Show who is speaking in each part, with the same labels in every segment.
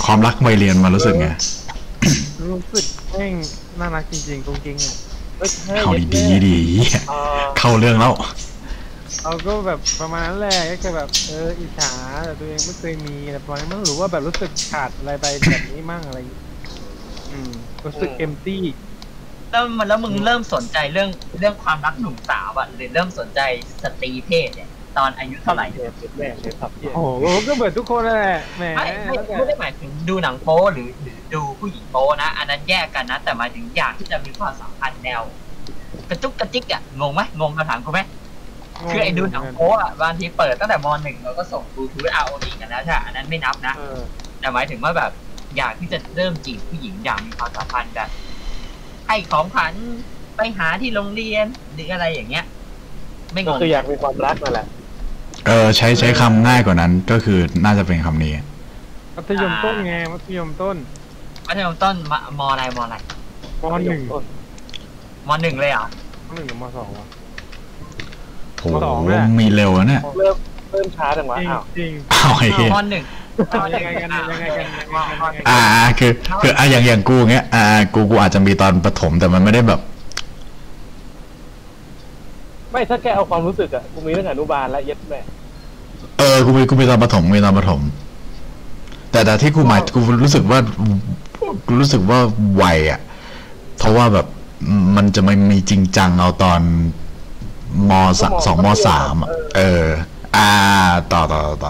Speaker 1: ความรักวัยเรียนมารู้สึกไง
Speaker 2: รู้สึกแม่งน่ารักจริงๆกุ้งกิ้งอ่ะ
Speaker 1: เขาดีดีเข้าเรื่องแล้ว
Speaker 2: เราก็แบบประมาณนั้นแหละก็คือแบบอิจฉาแต่ตัวเองไม่เคยมีอะไรประมาณนี้มั้งหรือว่าแบบรู้สึกขาดอะไรไปแบบนี้มั่งอะไรรู้สึกเอมตี้
Speaker 3: แล้วมึงเริ่มสนใจเรื่องความรักหนุ่มสาวอ่ะหรือเริ่มสนใจสตรีเพศเนี่ยตอนอายุเท่าไหร่
Speaker 2: โอ้โหก็เหมือนทุกคนแหละแหม
Speaker 3: ไม่ได้หมายถึงดูหนังโป๊หรือดูผู้หญิงโป๊นะอันนั้นแยกกันนะแต่หมายถึงอยากที่จะมีความสัมพันธ์แนวกระจุกกระจิกอ่ะงงไหมงงคำถามกูไหมคือไอ้ดูหนังโป๊อ่ะบางทีเปิดตั้งแต่ม.1เราก็ส่งบลูทูธ ROV กันแล้วใช่อันนั้นไม่นับนะแต่หมายถึงว่าแบบอยากที่จะเริ่มจีบผู้หญิงอยากมีความสัมพันธ์แบบให้ของขวัญไปหาที่โรงเรียนหรืออะไรอย่างเงี้ยไม่งง
Speaker 4: คืออยากมีความรักนั่นแหละ
Speaker 1: ใช้คำง่ายกว่านั้นก็คือน่าจะเป็นคำนี้
Speaker 2: มัธยมต้นไงมัธยมต้น
Speaker 3: มอะไร
Speaker 2: ม.1
Speaker 3: เลยเหรอ
Speaker 2: ม.1 หรือม.2วะ
Speaker 1: โอ้โหมีเร็วเนี่ย
Speaker 4: เริ่มช้าจังวะ
Speaker 2: จริง
Speaker 1: ไอ้เหี้ย
Speaker 3: ม.1
Speaker 2: ยังไงกัน
Speaker 1: คืออย่างกูเงี้ยกูอาจจะมีตอนประถมแต่มันไม่ได้แบบ
Speaker 4: ไม่ถ้าแกเอาความรู้สึกอะกูมีตั้งแต่อนุบาลและเย็ดแม่
Speaker 1: กูมีตอนประถมแต่ที่กูรู้สึกว่าวัยอะเพราะว่าแบบมันจะไม่มีจริงจังเอาตอนม.2 ม.3ต่อ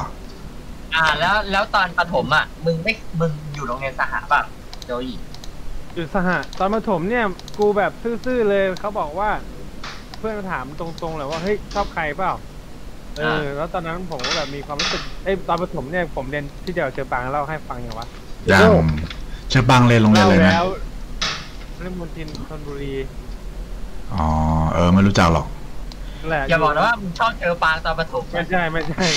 Speaker 3: แล้วตอนประถมอ่ะมึงอยู่โรงเรียนสหป่ะโจย
Speaker 2: อยู่สหตอนประถมเนี่ยกูแบบซื่อๆเลยเขาบอกว่าเพื่อนถามตรงๆเลยว่าเฮ้ยชอบใครเปล่าแล้วตอนนั้นผมก็แบบมีความรู้สึกตอนประถมเนี่ยผมเรียนที่เดียวเจอปางเล่าให้ฟังอย่างวะ
Speaker 1: ยังเจอปางเรียนโรงเรียนอะไรนะ
Speaker 2: เรื่องมณฑลธนบุรี
Speaker 1: ไม่รู้จักหรอก
Speaker 3: อย่าบอกนะว่ามึงชอบเจอปางตอนประถม
Speaker 2: ไม่ใช่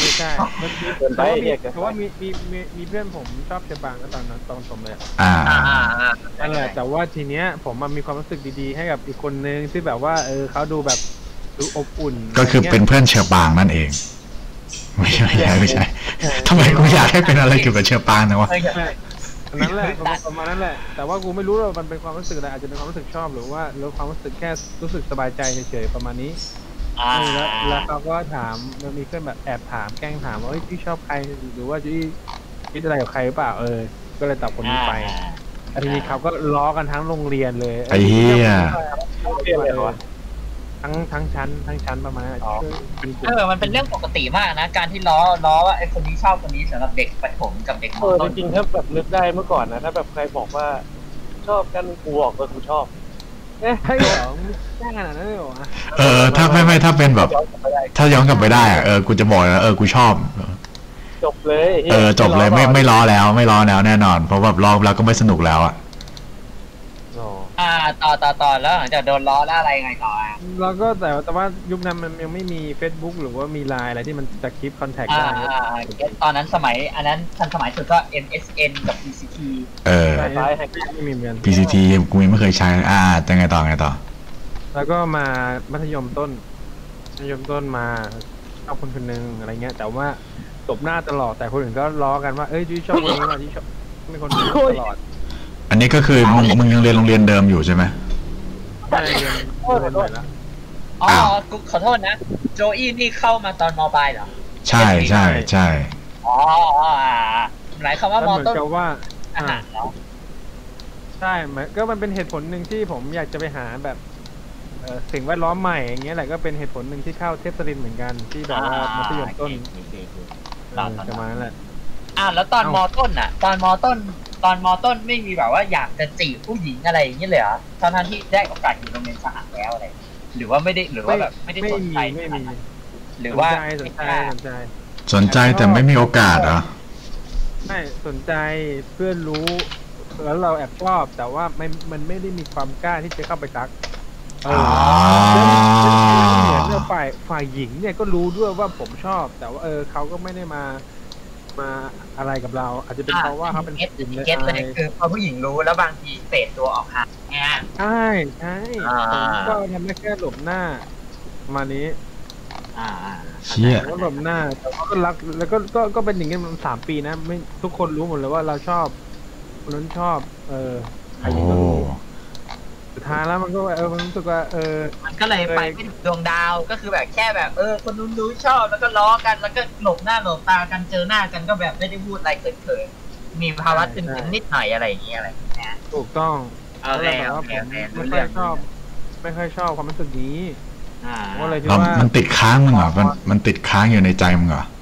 Speaker 2: เพราะว่ามีเพื่อนผมชอบเจอปางก็ตอนนั้นตอนผมเลยนั่นแหละแต่ว่าทีเนี้ยผมมันมีความรู้สึกดีๆให้กับอีกคนนึงที่แบบว่าเขาดูแบบดูอบอุ่น
Speaker 1: ก็คือเป็นเพื่อนเชอปางนั่นเองไม่ใช่ทำไมกูอยากให้เป็นอะไรเกี่ยวกับเชอปางนะวะ
Speaker 2: นั่นแหละประมาณนั้นแหละแต่ว่ากูไม่รู้ว่ามันเป็นความรู้สึกอะไรอาจจะเป็นความรู้สึกชอบหรือว่าความรู้สึกแค่รู้สึกสบายใจเฉยๆประมาณนี้แล้วเขาก็ถามมันมีเพื่อนแบบแอบถามแกล้งถามว่าพี่ชอบใครหรือว่าพี่คิดอะไรกับใครหรือเปล่าก็เลยตอบคนนี้ไปทีนี้เขาก็ล้อกันทั้งโรงเรียนเลย
Speaker 1: ไอ้เหี้ย
Speaker 2: ทั้งชั้นประมาณนั้น
Speaker 3: มันเป็นเรื่องปกติมากนะการที่ล้อว่าไอ้คนนี้ชอบคนนี้สำหรับเด็กประถมกับเด็กม.ต้น
Speaker 4: จริงๆถ้าแบบนึกได้เมื่อก่อนนะถ้าแบบใครบอกว่าชอบกันกูบอกว่ากูชอบ
Speaker 2: ให้หรอแค่ขนาดนั้นเลยหรอ
Speaker 1: ถ้าไม่ถ้าเป็นแบบถ้าย้อนกลับไปได้กูจะบอกนะกูชอบ
Speaker 4: จบเลย
Speaker 1: จบเลยไม่ล้อแล้วแน่นอนเพราะแบบล้อแล้วก็ไม่สนุกแล้ว
Speaker 3: ต่อแล้วหลังจากโดนล้อแล้วอะไรไงต่อ
Speaker 2: แล้วก็แต่ว่ายุคนั้นมันยังไม่มี Facebook หรือว่ามีไลน์อะไรที่มันจะคีปคอนแทคได้
Speaker 3: ตอนนั้นอันนั้นทันสมัยสุดก็ MSN กับ PCT
Speaker 1: PCT กูยังไม่เคยใช้จะไงต่อ
Speaker 2: แล้วก็มามัธยมต้นมาเอาคนนึงอะไรเงี้ยแต่ว่าตบหน้าตลอดแต่คนอื่นก็ล้อกันว่าที่ชอบคนนี้ที่ชอบมีคนตลอด
Speaker 1: อันนี้ก็คือมึงยังเรียนโรงเรียนเดิมอยู่ใช่ไหม
Speaker 2: ใช่เรียนแล้ว
Speaker 3: กูขอโทษนะโจอี้นี่เข้ามาตอนม.ปลายเหรอ
Speaker 1: ใช่ห
Speaker 3: มายความว่าม.ต้น
Speaker 2: ว่าใช่ก็มันเป็นเหตุผลหนึ่งที่ผมอยากจะไปหาแบบสิ่งแวดล้อมใหม่อย่างเงี้ยแหละก็เป็นเหตุผลหนึ่งที่เข้าเทพศรินทร์เหมือนกันที่แบบว่ามัธยมต้นประมาณนั้นแหละ
Speaker 3: แล้วตอนม.ต้นอ่ะตอนม.ต้นไม่มีแบบว่าอยากจะจีบผู้หญิงอะไรอย่างเงี้ยเลยเหรอทั้งที่ได้โอกาสอยู่โรงเรียนสหแล้วอะไรหรือว่าไม่ได้หรือว่าแบบไม่ได้สนใจ
Speaker 2: ไม่มี
Speaker 3: หรือว่า
Speaker 1: สนใจแต่ไม่มีโอกาส
Speaker 2: ไม่สนใจเพื่อนรู้แล้วเราแอบชอบแต่ว่ามันไม่ได้มีความกล้าที่จะเข้าไปทักเหมือนฝ่ายหญิงเนี่ยก็รู้ด้วยว่าผมชอบแต่ว่าเขาก็ไม่ได้มาอะไรกับเราอาจจะเป็นเพราะว่าเขาเป็น
Speaker 3: ผู้หญิงเลยคือพอผู้หญิงรู้แล้วบางทีเฟดตัวออกห่าง
Speaker 2: ใช่ผมก็ทำได้แค่หลบหน้ามานี้
Speaker 1: เชี่ย
Speaker 2: หลบหน้าแต่ก็รักแล้วก็เป็นอย่างนี้มัน3 ปีนะไม่ทุกคนรู้หมดเลยว่าเราชอบคนนั้นชอบ ใคร
Speaker 1: โอ้
Speaker 2: ก็รู้สุดท้ายแล้วมันก็มันรู้สึกว่า
Speaker 3: มันก็เลยไปไม่ถึงดวงดาวก็คือแบบแค่แบบคนนู้นรู้ชอบแล้วก็ล้อกันแล้วก็หลบหน้าหลบตากันเจอหน้ากันก็แบบไม่ได้พูดอะไรเขินๆมีภาวะตึงๆนิดหน่อยอะไรอย่างเงี้ยอะไรนะ
Speaker 2: ถูกต้อง
Speaker 3: แล้ว
Speaker 2: ผมไม่ค่อยชอบความรู้สึกนี้ว่าเลยคิด
Speaker 1: แล้ว
Speaker 2: ว่า
Speaker 1: มันติดค้างมึงเหรอมันติดค้างอยู่ในใจมึงเหรอ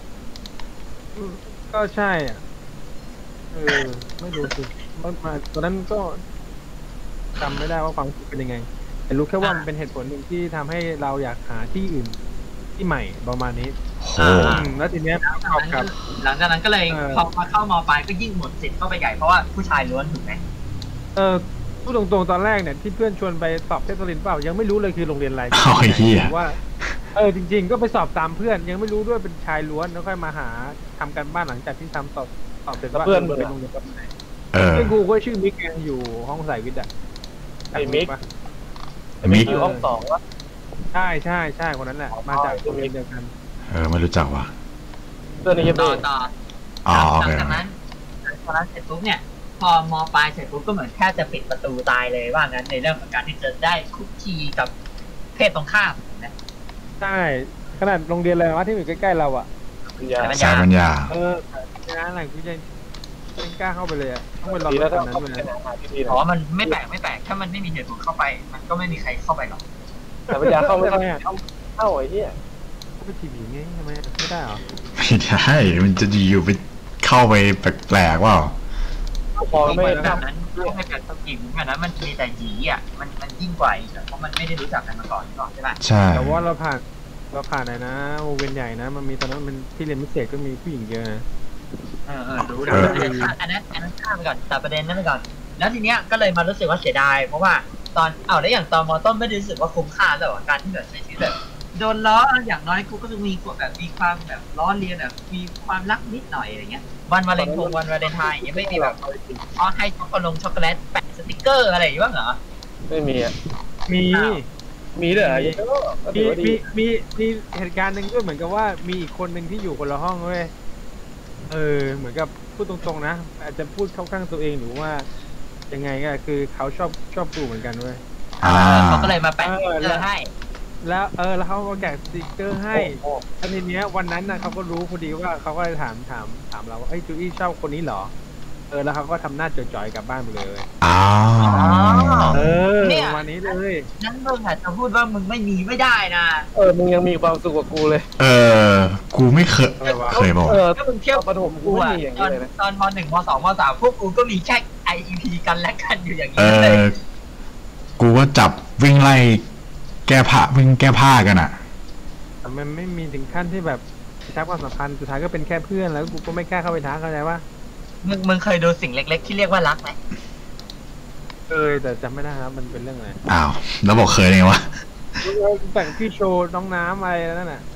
Speaker 2: ก็ใช่อ่ะไม่รู้สิมาตอนนั้นก็จำไม่ได้ว่าความรู้สึกเป็นยังไงแต่รู้แค่ว่ามันเป็นเหตุผลหนึ่งที่ทำให้เราอยากหาที่อื่นที่ใหม่ประมาณนี้
Speaker 1: โห
Speaker 2: แล้วทีเนี้ยประกอบกับ
Speaker 3: หลังจากนั้นก็เลยพอมาเข้ามปลายก็ยิ่งหมดสิทธิ์เข้าไปใหญ่เพราะว่าผู้ชายล้วนถูกไหม
Speaker 2: พูดตรงๆตอนแรกเนี่ยที่เพื่อนชวนไปสอบเทสลินเปล่ายังไม่รู้เลยคือโรงเรียนอะไร
Speaker 1: โอ้ยเหี้ย
Speaker 2: ว่าจริงๆก็ไปสอบตามเพื่อนยังไม่รู้ด้วยเป็นชายล้วนแล้วค่อยมาหาทำกันบ้านหลังจากที่ทำสอบเสร็จว่าเป็นโรงเรียนแบบไหนเพื่อนกูก็ชื่อมิกอยู่ห้องสายวิทย์อ่ะ
Speaker 4: ไอ้มิก
Speaker 1: มิก
Speaker 4: อยู่ห้องสองวะ
Speaker 2: ใช่คนนั้นแหละมาจากโรงเรียนเดียวกัน
Speaker 1: ไม่รู้จักว่ะ
Speaker 4: เพื่อนในยัง
Speaker 3: ต่อ
Speaker 1: โอ
Speaker 3: หลั
Speaker 1: เค
Speaker 3: งจากนั้นเสร็จปุ๊บเนี่ยพอมปลายเสร็จปุ๊บก็เหมือนแค่จะปิดประตูตายเลยว่างั้นในเรื่องของการที่จะได้คุกคีกับเพศตรงข้ามนะ
Speaker 2: ใช่ขนาดโรงเรียนอะไรวะที่อยู่ใกล้ๆเราอ่ะ
Speaker 1: สายปัญญา
Speaker 2: งานอะไรกูยังกล้าเข้าไปเลยอ่ะต้องไปรอ
Speaker 4: ดี
Speaker 2: ร
Speaker 4: แล้
Speaker 2: ถ
Speaker 4: ว
Speaker 2: ต
Speaker 4: ถ้า
Speaker 2: อนนั้น
Speaker 4: เขา
Speaker 2: ด้วย
Speaker 4: เป็น
Speaker 2: นะ
Speaker 4: อาหารที่ดี
Speaker 3: เพราะว่ามันไม่แปลกถ้ามันไม่มีเหตุผลเข้าไปมันก็ไม่มีใครเข้าไปหรอก
Speaker 4: แต่ปัญญาเข้าไม่ได้เข้าไอ้เหี้ย
Speaker 2: ไปทีวีไงทำไมไม่ได้หรอ
Speaker 1: ไม่ได้มันจะอยู่ไปเข้าไปแปลกๆว่า
Speaker 4: พอไม่
Speaker 3: แบบนั้นไม่แปลกสักทีแบบนั้นมันมีแต่หยีอ่ะมันยิ่งกว่าอีกเพราะมันไม่ได้รู้จักกันมาก่อนใช่ไหม
Speaker 1: ใช่
Speaker 2: แต่ว่าเราผ่านไหนนะวงเวียนใหญ่นะมันมีตอนนั้นมันที่เรียนพิเศษก็มีผู้หญิงเยอะนะ
Speaker 3: รู้นะอันนั้นข้ามไปก่อนแต่ประเด็นนั้นไปก่อนแล้วทีเนี้ยก็เลยมารู้สึกว่าเสียดายเพราะว่าตอนแล้วอย่างตอนม.ต้นไม่ได้รู้สึกว่าคุ้มค่าแต่ว่าการที่แบบใช้ชีวิตแบบโดนล้ออย่างน้อยกูก็จะมีแบบมีความแบบล้อเลียนแบบมีความรักนิดหน่อยอะไรเงี้ยวันวาเลนไทน์ยังไม่มีแบบอ๋อให้ช็อกโกแลตแปะสติกเกอร์อะไรอย่างเงี้ยบ้างเหรอ
Speaker 4: ไม่มีอ่ะ
Speaker 2: มี
Speaker 4: เลย
Speaker 2: มีเหตุการณ์หนึ่งก็เหมือนกับว่ามีอีกคนหนึ่งที่อยู่คนละห้องเว้ยเหมือนกับพูดตรงๆนะอาจจะพูดเข้าข้างตัวเองหรือว่ายังไงก็คือเขาชอบกูเหมือนกันเว้ย
Speaker 3: เขาก็เลยมาแปะสติกเกอร์ให้
Speaker 2: แล้วแล้วเขาก็แกะสติกเกอร์ให้แล้วทีเนี้ยวันนั้นนะเขาก็รู้พอดีว่าเขาก็เลยถามเราว่าจูอี้ชอบคนนี้เหรอแล้วเขาก็ทำหน้าจ่อยๆกลับบ้านไปเลยวันนี้เลย
Speaker 3: นั้นมึงอาจจะพูดว่ามึงไม่มีไม่ได้นะ
Speaker 4: มึงยังมีความสุขกว่ากูเลย
Speaker 1: กูไม่เคยบอก
Speaker 3: ก็มึงเที่ยว
Speaker 4: ประถมกูไม่มีอย่างนี้เลยนะ
Speaker 3: ตอนม.1 ม.2 ม.3พวกกูก็มีแค่ IEP กันและกันอยู่อย่างนี้เลย
Speaker 1: กูว่าจับวิ่งไล่แก้ผ้ากันอ่ะ
Speaker 2: มันไม่มีถึงขั้นที่แบบทักความสัมพันธ์สุดท้ายก็เป็นแค่เพื่อนแล้วกูก็ไม่กล้าเข้าไปทักเข้าใจว่า
Speaker 3: มึงเคยดูสิ่งเล็กๆที่เรียกว่ารักไหม
Speaker 2: แต่จำไม่ได้ครับมันเป็นเรื่องอะไร
Speaker 1: แล้วบอกเคยไงวะ
Speaker 2: แต่งพี่โชว์น้องน้ำอะไรนั่นน่ะ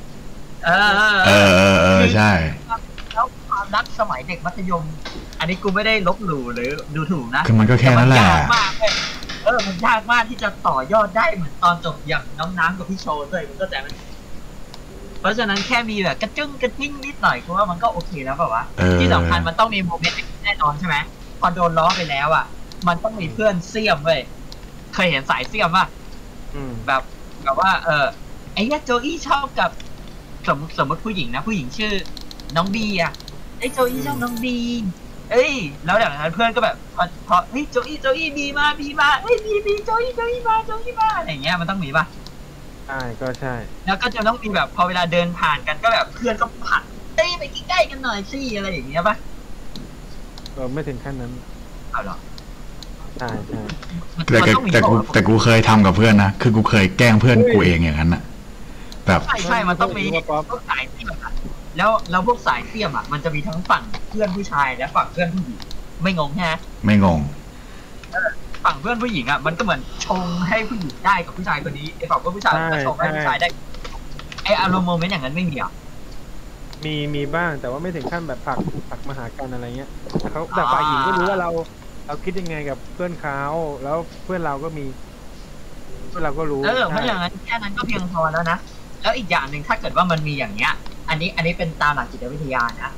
Speaker 1: ใช่
Speaker 3: แล้วความรักสมัยเด็กมัธยมอันนี้กูไม่ได้ลบหลู่หรือดูถูกนะ
Speaker 1: คือมันก็แค่นั้นแหละ
Speaker 3: มันยากมากที่จะต่อยอดได้เหมือนตอนจบอย่างน้องน้ำกับพี่โชว์เลยมันก็แต่มันเพราะฉะนั้นแค่มีแบบกระจิ้งนิดหน่อยกูว่ามันก็โอเคแล้วแบบว่าที่สำคัญมันต้องมีโมเมนต์แน่นอนใช่ไหมพอโดนล้อไปแล้วอ่ะมันต้องมีเพื่อนเสี่ยมเว้ยเคยเห็นสายเสี่ยมป่ะแบบว่าไอ้เนี่ยโจอี้ชอบกับสมมติผู้หญิงนะผู้หญิงชื่อน้องบีอ่ะไอ้โจอี้ชอบน้องบีแล้วอย่างนั้นเพื่อนก็แบบพอเฮ้ยโจอี้บีมาเฮ้ยบีโจอี้มาอะไรอย่างเงี้ยมันต้องมีป่ะ
Speaker 2: ใช่ก็ใช่
Speaker 3: แล้วก็จะต้องมีแบบพอเวลาเดินผ่านกันก็แบบเพื่อนก็ผัดไปใกล้ๆกันหน่อยสิอะไรอย่างเงี้ยป่ะ
Speaker 2: ไม่ถึงขั้นนั้น
Speaker 3: เอาหรอ
Speaker 2: ใช่
Speaker 1: แต่กูเคยทำกับเพื่อนนะคือกูเคยแกล้งเพื่อนกูเองอย่างนั้นน่ะแบบ
Speaker 3: ใช่มันต้องมีพวกสายเสี่ยมแล้วพวกสายเสี่ยมอ่ะมันจะมีทั้งฝั่งเพื่อนผู้ชายและฝั่งเพื่อนผู้หญิงไม่งงฮะ
Speaker 1: ไม่งง
Speaker 3: ฝั่งเพื่อนผู้หญิงอ่ะมันก็เหมือนชงให้ผู้หญิงได้กับผู้ชายคนนี้ไอ้ฝั่งเพื่อนผู้ชายก็ชงให้ผู้ชายได้ไอ้อารมณ์โมเมนต์อย่างนั้นไม่มีอ่ะ
Speaker 2: มีบ้างแต่ว่าไม่ถึงขั้นแบบผักมาหากันอะไรเงี้ยเขาแต่ฝ่ายหญิงก็รู้ว่าเราคิดยังไงกับเพื่อนเขาแล้วเพื่อนเราก็มีเพื่อนเราก็รู้
Speaker 3: เพราะอย่างนั้นแค่นั้นก็เพียงพอแล้วนะแล้วอีกอย่างหนึ่งถ้าเกิดว่ามันมีอย่างเงี้ยอันนี้เป็นตามหลักจิตวิทยานะ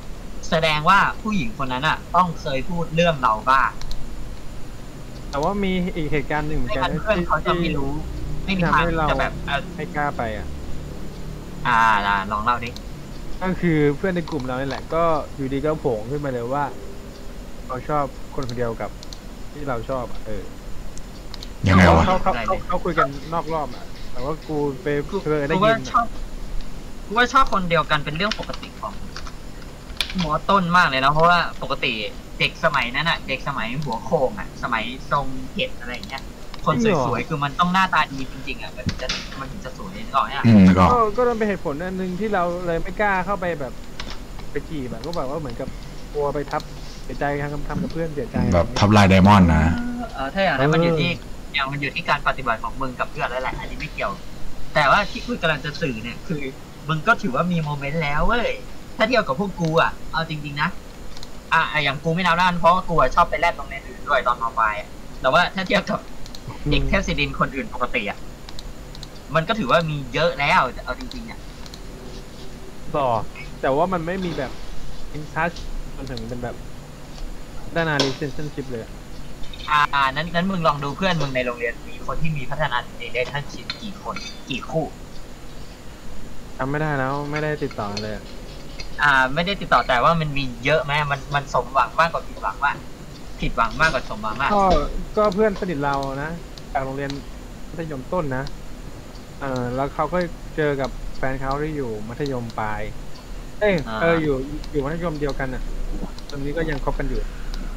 Speaker 3: แสดงว่าผู้หญิงคนนั้นอ่ะ ต้องเคยพูดเรื่องเราบ้าง
Speaker 2: แต่ว่ามีอีกเหตุการณ์หนึ่งเหมือน
Speaker 3: ไม่
Speaker 2: กัน
Speaker 3: งั้นเพื่อนเขาจะไม่รู้ ไม่มีทางจะแบบ
Speaker 2: ไม่กล้าไปอ่ะ
Speaker 3: ลองเล่าดิ
Speaker 2: ก็คือเพื่อนในกลุ่มเรานี่แหละ ก็อยู่ดีก็โผล่ขึ้นมาเลยว่าเขาชอบคนคนเดียวกับที่เราชอบ
Speaker 1: ยังไงวะ
Speaker 2: เขาคุยกันนอกรอบอ่ะแต่ว่ากูไปเคยได้
Speaker 3: กู
Speaker 2: ยิ
Speaker 3: ว่าน ชอบคนเดียวกันเป็นเรื่องปกติของหมอต้นมากเลยนะเพราะว่าปกติเด็กสมัยนั้นอ่ะ เด็กสมัยหัวโคงอ่ะสมัยทรงเห็ดอะไรอย่างเงี้ยคนสวยๆคือมันต้องหน้าตาดีจริงๆอ่ะมันถึงจะสวยก่อนเนี่ย
Speaker 2: ก็ต้องเป็นเหตุผลอันหนึ่งที่เราเลยไม่กล้าเข้าไปแบบไปจีบแบบก็แบบว่าเหมือนกับกลัวไปทับเสียใจทำกับเพื่อนเสียใจ
Speaker 1: แบบทับลายไดมอนด์นะ
Speaker 3: ถ้าอย่างนั้นมันอยู่ที่การปฏิบัติของมึงกับเพื่อนแล้วแหละอันนี้ไม่เกี่ยวแต่ว่าที่กูกำลังจะสื่อเนี่ยคือมึงก็ถือว่ามีโมเมนต์แล้วเว้ยถ้าเทียบกับพวกกูอ่ะเอาจริงๆนะอย่างกูไม่นับด้านเพราะว่ากูชอบไปแลดตรงในอื่นด้วยตอนม.ปลายแต่ว่าถ้าเทียบกับเด็กเทพศิรินคนอื่นปกติอ่ะมันก็ถือว่ามีเยอะแล้วเอาจริงๆอ่ะ
Speaker 2: ต่อแต่ว่ามันไม่มีแบบอินทัชมันถึงเป็นแบบด้านrelationship เลย
Speaker 3: นั้นมึงลองดูเพื่อนมึงในโรงเรียนมีคนที่มีพัฒนาในเดทัชชิพกี่คนกี่คู่
Speaker 2: จำไม่ได้แล้วไม่ได้ติดต่อเลย
Speaker 3: ไม่ได้ติดต่อแต่ว่ามันมีเยอะไหมมันสมหวังมากกว่าผิดหวังว่าผิดหวังมากกว่าสมหวังมาก
Speaker 2: ก็เพื่อนสนิทเรานะจากโรงเรียนมัธยมต้นนะแล้วเขาก็เจอกับแฟนเขาที่อยู่มัธยมปลายอยู่มัธยมเดียวกันอ่ะตอนนี้ก็ยังคบกันอยู่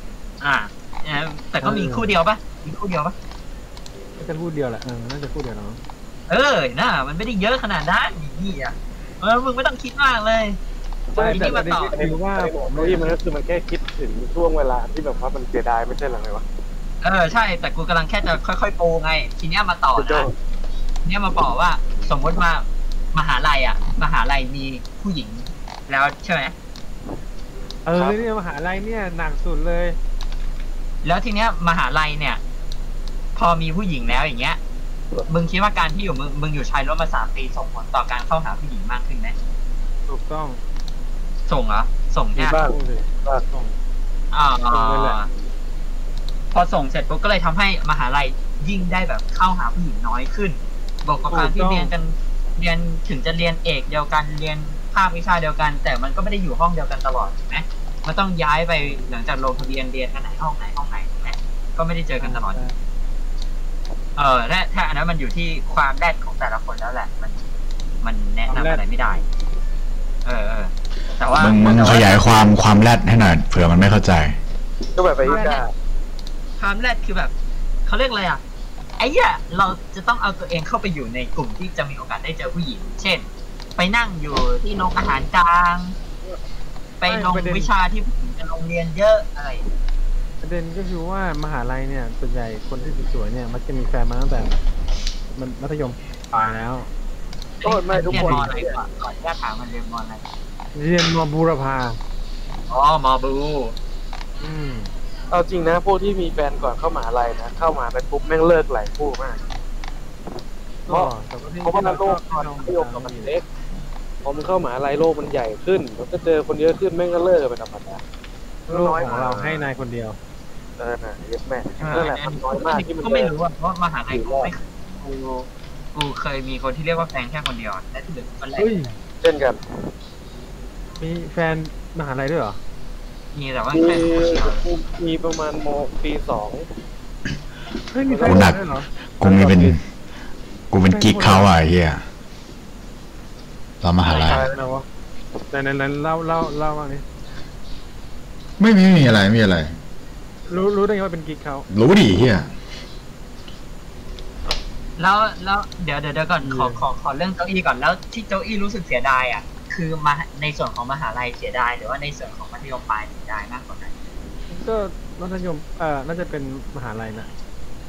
Speaker 3: แต่ก็มีคู่เดียวปะมีคู่เดียวปะ
Speaker 2: น่าจะคู่เดียวแหละน่าจะคู่เดียวเนาะ
Speaker 3: น่ามันไม่ได้เยอะขนาดนั้นนี่มึงไม่ต้องคิดมากเลย
Speaker 2: แต่มาต่อคือว่า
Speaker 4: ผมมันก็คือมันแค่คิดถึงช่วงเวลาที่แบบว่ามันเสียดายไม่ใช่หรอไงวะ
Speaker 3: ใช่แต่กูกำลังแค่จะค่อยๆโปรไงทีเนี้ยมาต่อนะเนี่ยมาบอกว่าสมมติมามหาลัยมีผู้หญิงแล้วใช่ไหม
Speaker 2: เนี่ยมหาลัยเนี่ยหนักสุดเลย
Speaker 3: แล้วทีเนี้ยมหาลัยเนี่ยพอมีผู้หญิงแล้วอย่างเงี้ยมึงคิดว่าการที่มึงอยู่ชายล้วนมา3 ปีส่งผลต่อการเข้าหาผู้หญิงมากขึ้นไหม
Speaker 2: ถูกต้อง
Speaker 3: ส่งเหรอส่งเนี่ย
Speaker 2: ส่ง
Speaker 3: พอส่งเสร็จปุ๊บก็เลยทำให้มหาลัยยิ่งได้แบบเข้าหาผู้หญิงน้อยขึ้นบอกกับการที่เรียนถึงจะเรียนเอกเดียวกันเรียนภาควิชาเดียวกันแต่มันก็ไม่ได้อยู่ห้องเดียวกันตลอดใช่ไหมมันต้องย้ายไปหลังจากลงทะเบียนเรียนกันไหนห้องไหนก็ไม่ได้เจอกันตลอดและถ้าอันนั้นมันอยู่ที่ความแรดของแต่ละคนแล้วแหละมันแนะนำอะไรไม่ได้แต่ว่า
Speaker 1: มึงขยายความแรดให้หน่อยเผื่อมันไม่เข้าใจ
Speaker 4: ก็แบบไปอีก
Speaker 3: ความแรดคือแบบเขาเรียกอะไรไอ้เนี่ยเราจะต้องเอาตัวเองเข้าไปอยู่ในกลุ่มที่จะมีโอกาสได้เจอผู้หญิงเช่นไปนั่งอยู่ที่โรงอาหารกลางไปลงวิชาที่ผู้หญิงจะลงเรียนเยอะอะไร
Speaker 2: ประเด็นก็คือว่ามหาลัยเนี่ยส่วนใหญ่คนที่สวยๆเนี่ยมักจะมีแฟนมาตั้งแต่มันมัธยมปลายแล้ว
Speaker 4: ก็ไม่ทุกคน
Speaker 3: อะไรก่อนแค่ถามมันเรียนมอะไร
Speaker 2: เรียนม.บูรพา
Speaker 3: ม.บู
Speaker 4: เอาจริงนะพวกที่มีแฟนก่อนเข้ามหาลัยนะเข้ามาไปปุ๊บแม่งเลิกหลายคู่มากเพราะว่าโลกตอนมัธยมมันเล็กพอมันเข้ามหาลัยโลกมันใหญ่ขึ้นมันก็เจอคนเยอะขึ้นแม่งก็เลิกไปธรรมดา
Speaker 2: โลกของเราให้นายคนเดียว
Speaker 4: นะเยอะแม่นั่นแหละมันน้อยมากที่มัน
Speaker 3: ก็ไม่รู้ว่าเพราะมหาลัยกูเคยมีคนที่เรียกว่าแฟนแค่คนเดียวและที่เหลือมันแหละ
Speaker 4: เช่นกัน
Speaker 2: มีแฟนมหาลัยด้วยเหรอ
Speaker 3: มีแต่ว่า
Speaker 4: มีประมาณม.ปี 2
Speaker 2: เฮ้ยมีแฟนด้วยเหรอ
Speaker 1: กูเป็นกิ๊กเขาไอ้เหี้ยเรามหาลัย
Speaker 2: นั้นเล่าว่านี่
Speaker 1: ไม่มีอะไร
Speaker 2: รู้ได้ไงว่าเป็นกิ๊กเขา
Speaker 1: รู้ดิเหี้ย
Speaker 3: แล้วเดี๋ยวก่อนขอเรื่องเก้าอี้ก่อนแล้วที่เก้าอี้รู้สึกเสียดายคือมาในส่วนของมหาลัยเสียดายหรือว่าในส่วนของมัธยมปลายเสียดายมากกว่ากัน
Speaker 2: ก็มัธยมน่าจะเป็นมหาลัยนะ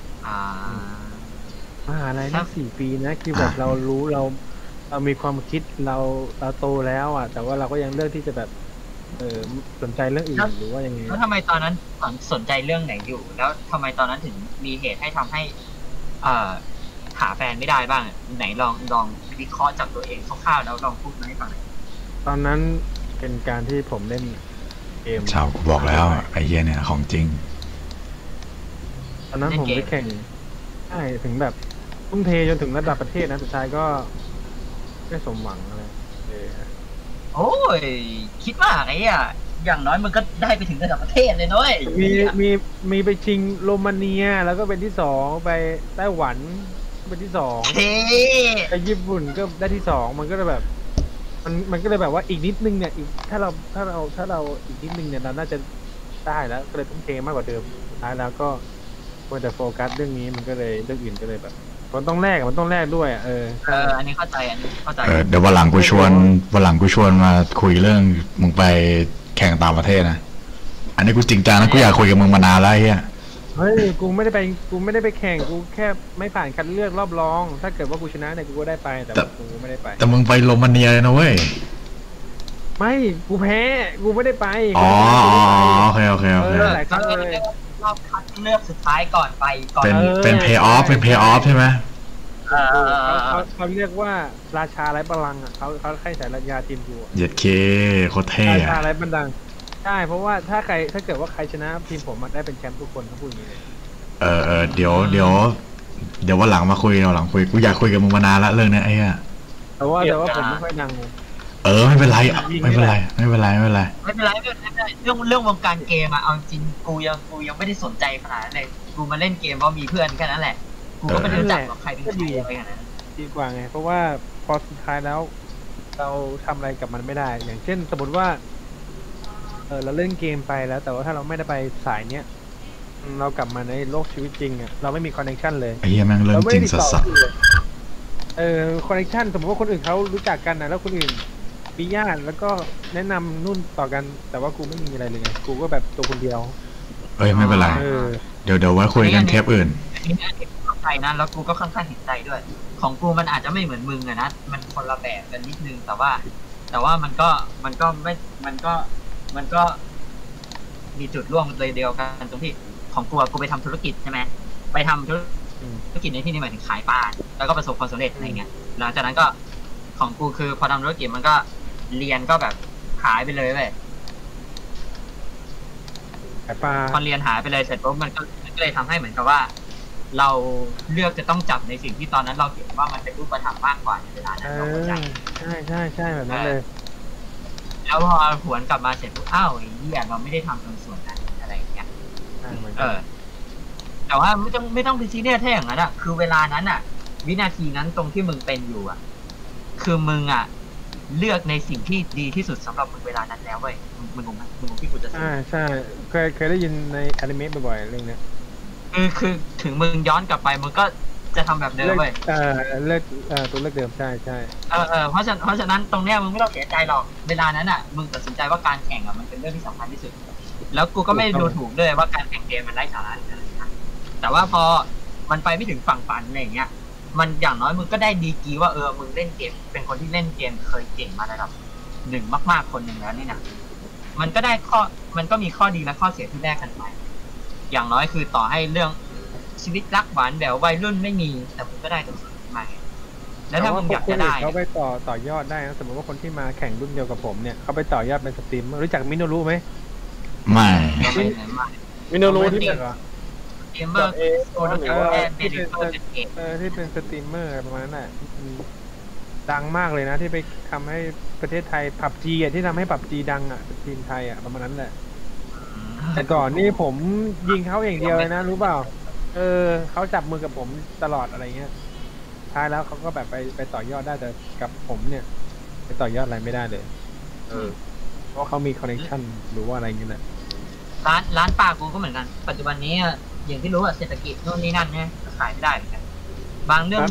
Speaker 2: มหาลัยนี่4 ปีนะคือแบบเรารู้เรามีความคิดเราโตแล้วแต่ว่าเราก็ยังเลือกที่จะแบบสนใจเรื่องอื่นหรือว่ายังไง
Speaker 3: แล้วทำไมตอนนั้นสนใจเรื่องไหนอยู่แล้วทำไมตอนนั้นถึงมีเหตุให้ทำให้หาแฟนไม่ได้บ้างไหนลองวิเคราะห์จากตัวเองคร่าวๆแล้วลองพูดมาให้ฟัง
Speaker 2: ตอนนั้นเป็นการที่ผมเล่นม
Speaker 1: ชาวกูบอกแล้วไอ้เหี้ยเนี่ยของจริง
Speaker 2: ตอนนั้นผมไปแข่งใช่ถึงแบบทุ่มเทจนถึงระดับประเทศนะสุดท้ายก็ไม่สมหวังอะไร
Speaker 3: โอ้ยคิดมากไอ้อะอย่างน้อยมันก็ได้ไปถึงระดับประเทศเลยน้อย
Speaker 2: มีไปชิงโรมาเนียแล้วก็เป็นที่สองไปไต้หวันเป็นที่สอง
Speaker 3: เท่
Speaker 2: ไปญี่ปุ่นก็ได้ที่สองมันก็เลยแบบ มันก็เลยแบบว่าอีกนิดนึงเนี่ยอีกถ้าเราอีกนิดนึงเนี่ยเราน่าจะได้แล้วก็เลยทุ่มเทมากกว่าเดิมสุดท้ายแล้วก็ควรจะโฟกัสเรื่องนี้มันก็เลยเรื่องอื่นก็เลยแบบมันต้องแลกด้วย
Speaker 3: อันนี้เข้าใจ
Speaker 1: เดี๋ยววันหลังกูชวนมาคุยเรื่องมึงไปแข่งต่างประเทศนะอันนี้กูจริงจังนะกูอยากคุยกับมึงมานานแล้วไอ้เหี้ย
Speaker 2: เฮ้ยกูไม่ได้ไปแข่งกูแค่ไม่ผ่านคัดเลือกรอบรองถ้าเกิดว่ากูชนะเนี่ยกูก็ได้ไปแต่กูไม่ได้ไป
Speaker 1: แต่มึงไปโรมาเนียเลยนะเว้ย
Speaker 2: ไม่กูแพ้กูไม่ได้ไป
Speaker 1: อ๋อโอเค
Speaker 2: หลายครั้งเลย
Speaker 3: รอบคัดเลือกสุดท้ายก่อนไปก่อน
Speaker 1: เป็นเพย์ออฟใช่ไหม
Speaker 2: เขาเรียกว่าราชาไร้บัลลังก์อ่ะเขาใครใส่ราชาทีมกู
Speaker 1: เย็ดเคโคตรเท่
Speaker 2: ราชาไร้บัลลังก์ใช่เพราะว่าถ้าเกิดว่าใครชนะทีมผมมันได้เป็นแชมป์ทุกคนเขาพูดอย่างนี้เลย
Speaker 1: เดี๋ยววันหลังมาคุยกูอยากคุยกับมึงมานานละเรื่องนี้ไอ้เหี้ย
Speaker 2: แต่ว่าผมไม่ค่อยดัง
Speaker 1: ไม่เป็นไรไม่เป็นไร
Speaker 3: เรื่องวงการเกมอะเอาจริงกูยังไม่ได้สนใจขนาดนั้นเลยกูมาเล่นเกมเพราะมีเพื่อนแค่นั้นแหละกูก็ไม่รู้จักกับใครเป็นใครอะไรกันนะ
Speaker 2: ดีกว่าไงเพราะว่าพอสุดท้ายแล้วเราทำอะไรกับมันไม่ได้อย่างเช่นสมมติว่าเราเล่นเกมไปแล้วแต่ว่าถ้าเราไม่ได้ไปสายเนี้ยเรากลับมาในโลกชีวิตจริงอะเราไม่มีคอนเนคชั่นเลย
Speaker 1: ไอ้เหี้ยแม่งเริ่มจริงสัส
Speaker 2: คอนเนคชั่นสมมติว่าคนอื่นเขารู้จักกันนะแล้วคนอื่นมีญาติแล้วก็แนะนำนู่นต่อกันแต่ว่ากูไม่มีอะไรเลยไงกูก็แบบตัวคนเดียว
Speaker 1: ไม่เป็นไรเดี๋ยวไว้คุยกันเทปอื่น
Speaker 3: อันนี้เข้าใจนะแล้วกูก็ค่อนข้างเห็นใจด้วยของกูมันอาจจะไม่เหมือนมึงอะนะมันคนละแบบกันนิดนึงแต่ว่ามันก็มีจุดร่วมเลยเดียวกันตรงที่ของกูไปทำธุรกิจใช่ไหมไปทำธุรกิจในที่นี้หมายถึงขายปลาแล้วก็ประสบความสำเร็จอะไรเงี้ยหลังจากนั้นก็ของกูคือพอทำธุรกิจมันก็เรียนก็แบบหายไปเลยเลยพอเรียนหายไปเลยเสร็จปุ๊บมันก็เลยทำให้เหมือนกับว่าเราเลือกจะต้องจับในสิ่งที่ตอนนั้นเราเห็นว่ามันเป็นรูปธรรมมากกว่าในเวลานั้นเราเข้าใจ
Speaker 2: ใช่แบบนั้นเลย
Speaker 3: แล้วพอหวนกลับมาเสร็จปุ๊บอ้าวไอ้เหี้ยเราไม่ได้ทำตรงส่วนนั้นอะไรอย่างเงี้ยแต่ว่าไม่ต้องไปซีเรียสแค่อย่างนั้นอ่ะคือเวลานั้นอ่ะวินาทีนั้นตรงที่มึงเป็นอยู่อ่ะคือมึงอ่ะเลือกในสิ่งที่ดีที่สุดสำหรับมึงเวลานั้นแล้วเว้ยมึงงงไหมมึงที่กูจะ
Speaker 2: ใช่เคยได้ยินในอนิเมะบ่อยๆเรื่องเนี้ย
Speaker 3: คือถึงมึงย้อนกลับไปมึงก็จะทำแบบเดิมเว้ย
Speaker 2: เลือกตัวเลือกเดิมใช่
Speaker 3: เพราะฉะนั้นตรงเนี้ยมึงไม่ต้องเสียใจหรอกเวลานั้นอ่ะมึงตัดสินใจว่าการแข่งอ่ะมันเป็นเรื่องที่สำคัญที่สุดแล้วกูก็ไม่ดูถูกด้วยว่าการแข่งเกมมันไร้สาระอะไรนะแต่ว่าพอมันไปไม่ถึงฝั่งฝันอะไรอย่างเงี้ยมันอย่างน้อยมึงก็ได้ดีกรีว่ามึงเล่นเกมเป็นคนที่เล่นเกมเคยเก่งมาระดับหนึ่งมากๆคนหนึ่งแล้วนี่นะมันก็มีข้อดีและข้อเสียที่แลกกันไปอย่างน้อยคือต่อให้เรื่องชีวิตรักหวานแบบวัยรุ่นไม่มีแต่มึงก็ได้ตรงส่วนนี้มาแล้วถ้ามึงอยากจะได้
Speaker 2: เขาไปต่อยอดได้นะสมมติว่าคนที่มาแข่งรุ่นเดียวกับผมเนี่ยเขาไปต่อยอดเป็นสตรีมรู้จักมิโนรุไหม
Speaker 1: ไม่
Speaker 2: มิโนรุที่เป็น
Speaker 3: สตรีมเมอร์
Speaker 2: ที่เป็นสตรีมเมอร์ประมาณนั้นแหละดังมากเลยนะที่ไปทำให้ประเทศไทยผับจีอ่ะที่ทำให้ผับจีดังอ่ะทีมไทยอ่ะประมาณนั้นแหละแต่ก่อนนี่ผมยิงเขาอย่างเดียวเลยนะรู้เปล่าเขาจับมือกับผมตลอดอะไรเงี้ยท้ายแล้วเขาก็แบบไปต่อยอดได้แต่กับผมเนี่ยไปต่อยอดอะไรไม่ได้เลยเพราะเขามีคอนเนคชั่นหรือว่าอะไรเงี้ยแหละ
Speaker 3: ร้านปลากูก็เหมือนกันปัจจุบันนี้อย่างที่รู้ว่าเศรษฐกิจโน่นนี่นั่นเนี่ยขายไม่ได้เหมือนกันบางเรื่อง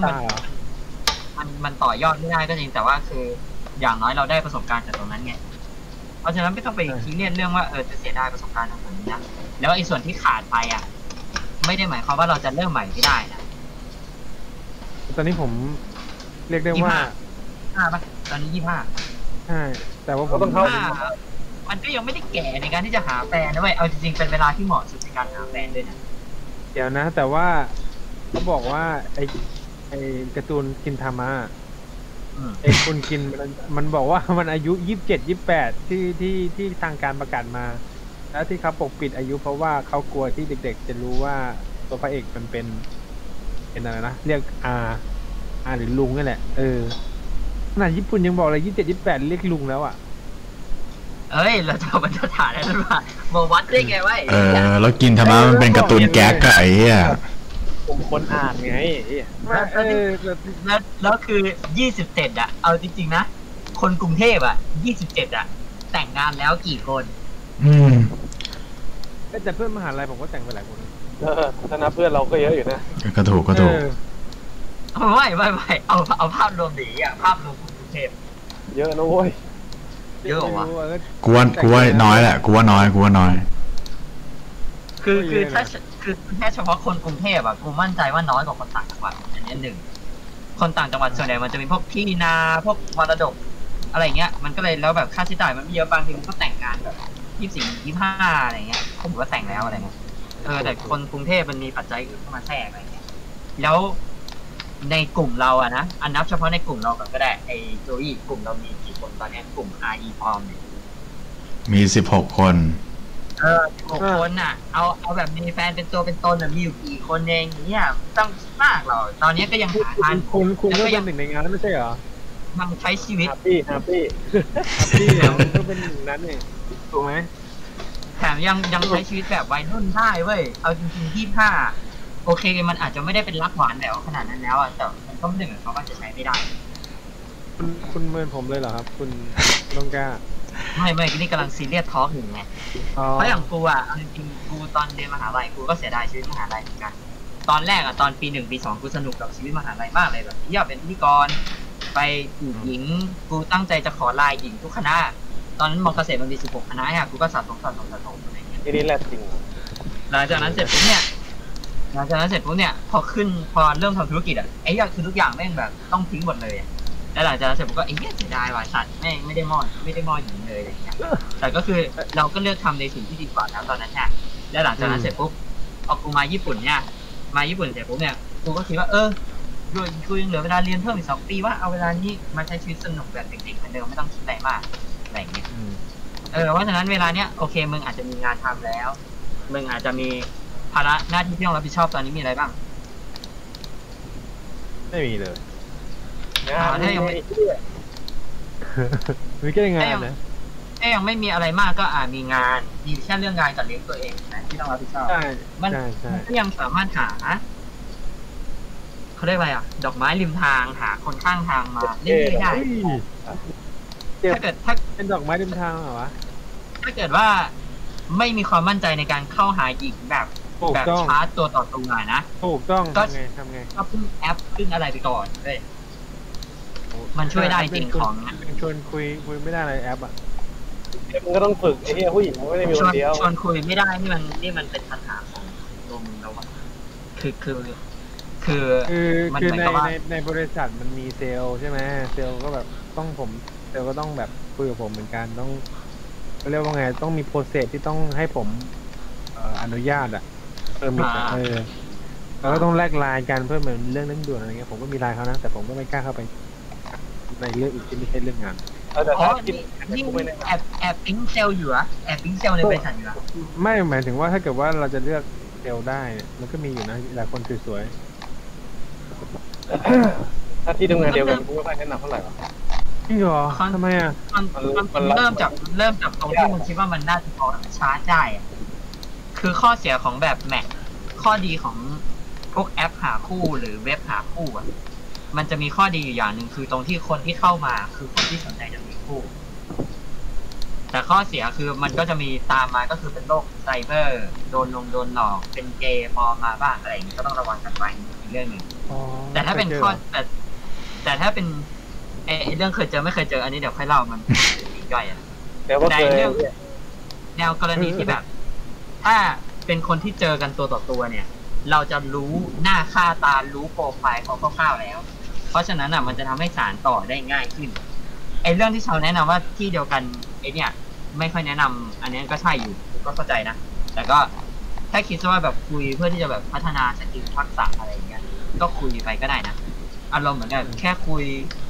Speaker 3: มันต่อยอดไม่ได้ก็จริงแต่ว่าคืออย่างน้อยเราได้ประสบการณ์จากตรงนั้นไงเพราะฉะนั้นไม่ต้องไปคิดเรื่องว่าจะเสียดายประสบการณ์ตรงนี้นะแล้วไอ้ส่วนที่ขาดไปอ่ะไม่ได้หมายความว่าเราจะเริ่มใหม่ไม่ได้นะ
Speaker 2: ตอนนี้ผมเรียกได้ว่า
Speaker 3: ป่ะตอนนี้25
Speaker 2: ใช่แต่ว่าผม
Speaker 3: ต้องเข้ามันก็ยังไม่ได้แก่ในการที่จะหาแฟนนะเว้ยเอาจริงๆเป็นเวลาที่เหมาะสุดในการหาแฟนด้วยนะ
Speaker 2: เดี๋ยวนะแต่ว่าเขาบอกว่าไอ้การ์ตูนกินทามะไอ้คุณกินมันบอกว่ามันอายุ27 28ที่ทางการประกาศมา แล้วที่เขาปกปิดอายุเพราะว่าเขากลัวที่เด็กๆจะรู้ว่าตัวพระเอกมันเป็นอะไรนะเรียกอาหรือลุงนั่นแหละขนาดญี่ปุ่นยังบอกเลย27 28เรียกลุงแล้วอ่ะ
Speaker 3: เอ้ยเราจะเอาบรรทัดฐานอะไรมาวัดได้ไงวะ
Speaker 1: แล้วกินทำไมมันเป็นการ์ตูนแก๊กอะไอ้เหี้ย
Speaker 4: ผมคนอ่านไง
Speaker 3: แล้วคือ27อ่ะเอาจริงๆนะคนกรุงเทพอ่ะ27อ่ะแต่งงานแล้วกี่คน
Speaker 2: แต่เพื่อนมหาลัยผมก็แต่งไปหลายคน
Speaker 4: ถ้านับเพื่อนเราก็เยอะอยู่นะ
Speaker 1: ก็ถูก
Speaker 3: ไม่เอาภาพรวมดีอ่ะภาพรวมกรุงเทพ
Speaker 4: เยอะนะเว้ย
Speaker 3: เยอะวะ
Speaker 1: กูว่าน้อยแหละกูว่าน้อย
Speaker 3: คือถ้าคือแค่เฉพาะคนกรุงเทพอ่ะกูมั่นใจว่าน้อยกว่าคนต่างจังหวัดอันนี้หนึ่งคนต่างจังหวัดส่วนใหญ่มันจะมีพวกที่นาพวกมรดกอะไรเงี้ยมันก็เลยแล้วแบบค่าใช้จ่ายมันไม่เยอะบางทีมันก็แต่งงานแบบ24 25อะไรเงี้ยก็ถือว่าแต่งแล้วอะไรเงี้ยแต่คนกรุงเทพมันมีปัจจัยอื่นเข้ามาแทรกอะไรเงี้ยแล้วในกลุ่มเราอะนะอันนับเฉพาะในกลุ่มเราก็ได้ไอ้โจอี้กลุ่มเรามีกี่คนตอนนี้กลุ่ม RE พร้อมเนี่ย
Speaker 1: มี16 คน
Speaker 3: 16 คนน่ะเอาแบบมีแฟนเป็นตัวเป็นตนน่ะมีอยู่กี่คนเองเนี่ยต้องคิดมากหรอกตอนนี้ก็ยังหาทาง
Speaker 2: คุณก็เป็นหนึ่งในงานไม่ใช่เหรอ
Speaker 3: มันใช้ชีวิต
Speaker 4: แฮปปี้
Speaker 2: เนี่ยมันก็เป็นหนึ่งนั้นเองถูกไหม
Speaker 3: แถมยังใช้ชีวิตแบบวัยรุ่นได้เว้ยเอาจริงๆ25โอเคมันอาจจะไม่ได้เป็นรักหวานแล้วขนาดนั้นแล้วอ่ะแต่มันก็ไม่ถึงกับเขาก็จะใช้ไม่ได้
Speaker 2: คุณเมินผมเลยเหรอครับคุณต้องกล้า
Speaker 3: ไม่นี่กำลังซีเรียสทอล์กอยู่ไงเพราะอย่างกูอ่ะจริงๆกูตอนเรียนมหาลัยกูก็เสียดายชีวิตมหาลัยเหมือนกันตอนแรกอ่ะตอนปี 1 ปี 2กูสนุกกับชีวิตมหาลัยมากเลยแบบอยากเป็นพิธีกรไปหญิงกูตั้งใจจะขอไลน์หญิงทุกคณะตอนนั้นมอเกษตรมันมี16 คณะอ่ะกูก็สะสมอะไรเงี้ย
Speaker 4: นี่แหละจริง
Speaker 3: หลังจากนั้นเสร็จปุ๊บเนี่ยพอเริ่มทำธุรกิจอ่ะไอ้อย่างคือทุกอย่างแม่งแบบต้องทิ้งหมดเลยแล้วหลังจากนั้นเสร็จผมก็เสียดายว่ะสัตว์ไม่ได้มอหญิงเลยอะไรเงี้ยแต่ก็คือเราก็เลือกทำในสิ่งที่ดีกว่าแล้วตอนนั้นเนี่ยแล้วหลังจากนั้นเสร็จปุ๊บพอกูมาญี่ปุ่นเสร็จปุ๊บเนี่ยกูก็คิดว่ากูยังเหลือเวลาเรียนเพิ่มอีก2 ปีว่าเอาเวลานี้มาใช้ชีวิตสนุกแบบเด็กๆเหมือนเดิมไม่ต้องคิดอะไรมากอะไรเงี้ยเพราะฉะนั้นเวลาเนี้ยโอเคมึงอาจจะมีงานทำแล้วมึงอาจจะมีภาระหน้าที่ที่ต้องรับผิดชอบตอนนี้มีอะไรบ้าง
Speaker 2: ไม่มีเลย
Speaker 3: ถ้ายังไม่
Speaker 2: มีแค่งานนะ
Speaker 3: ถ้ายังไม่มีอะไรมากก็มีงานมีแค่เรื่องงานกับเลี้ยงตัวเองนะที่ต้องรับผิดชอบมันก็ยังสามารถหาเขาเรียกอะไรอ่ะดอกไม้ริมทางหาคนข้างทางมาเรื่อยๆได้ถ้า
Speaker 2: เป็นดอกไม้ริมทางเหรอวะ
Speaker 3: ถ้าเกิดว่าไม่มีความมั่นใจในการเข้าหาหญิงแบบชาร์จตัวต่อตัวหน่อยนะ
Speaker 2: ถูกต้องทำไง
Speaker 3: ก็พึ่งแอปพึ่งอะไรไปก่อนเลยมันช่วยได้จริงของ
Speaker 2: ชวนคุยไม่ได้อะไรแอปอ่ะ
Speaker 4: มันก็ต้องฝึกไอ้ที่ผู้หญิงไม่ได้มีคนเดียว
Speaker 3: ชวนคุยไม่ได้นี่มันเป็นปัญหาของตัวมึงแล้วอ่ะคือ
Speaker 2: ในบริษัทมันมีเซลล์ใช่ไหมเซลล์ก็แบบเซลล์ก็ต้องแบบคุยกับผมเหมือนกันต้องเรียกว่าไงต้องมีโปรเซสที่ต้องให้ผมอนุญาตอ่ะมีแล้วก็ต้องแลกไลน์กันเพื่อเหมือนเรื่องนั้นด่วนอะไรเงี้ยผมก็มีไลน์เขานะแต่ผมก็ไม่กล้าเข้าไปในเรื่องอื่นที่ไม่ใช่เรื่องงาน
Speaker 3: นี่แอบปิ้งเซลอยู่อะแอบปิ้งเซลในบริษัทอยู่อะ
Speaker 2: ไม่หมายถึงว่าถ้าเกิดว่าเราจะเลือกเซลได้มันก็มีอยู่นะหลายคนสวย
Speaker 4: ๆถ้าที่ทำงานเดียวกันกูไม่ค่อยแนะนำเท่าไหร่
Speaker 2: จริงเหรอทำไมอ่ะ
Speaker 3: มันเริ่มจากตรงที่มึงคิดว่ามันน่าจะพอช้าใจอ่ะคือข้อเสียของแบบแมทข้อดีของพวกแอปหาคู่หรือเว็บหาคู่อ่ะมันจะมีข้อดีอยู่อย่างหนึ่งคือตรงที่คนที่เข้ามาคือคนที่สนใจจะมีคู่แต่ข้อเสียคือมันก็จะมีตามมาก็คือเป็นโรคไซเบอร์โดนหลอกเป็นเกย์ปลอมมาบ้างอะไรอย่างนี้ก็ต้องระวังกันไว้อีกเรื่องหนึ่งแต่ถ้าเป็นข้อแต่ถ้าเป็นเรื่องเคยเจอไม่เคยเจออันนี้เดี๋ยวค่อยเล่ามันอีกย่อยอ่ะแต่เรื่องแนวกรณีที่แบบถ้าเป็นคนที่เจอกันตัวต่อตัวเนี่ยเราจะรู้หน้าค่าตารู้โปรไฟล์เขาคร่าวๆแล้วเพราะฉะนั้นอ่ะมันจะทำให้สารต่อได้ง่ายขึ้นเรื่องที่ชาวแนะนำว่าที่เดียวกันเนี่ยไม่ค่อยแนะนำอันนี้ก็ใช่อยู่ก็เข้าใจนะแต่ก็ถ้าคิดว่าแบบคุยเพื่อที่จะแบบพัฒนาสกิลทักษะอะไรอย่างเงี้ยก็คุยไปก็ได้นะอารมณ์เหมือนแบบแค่คุ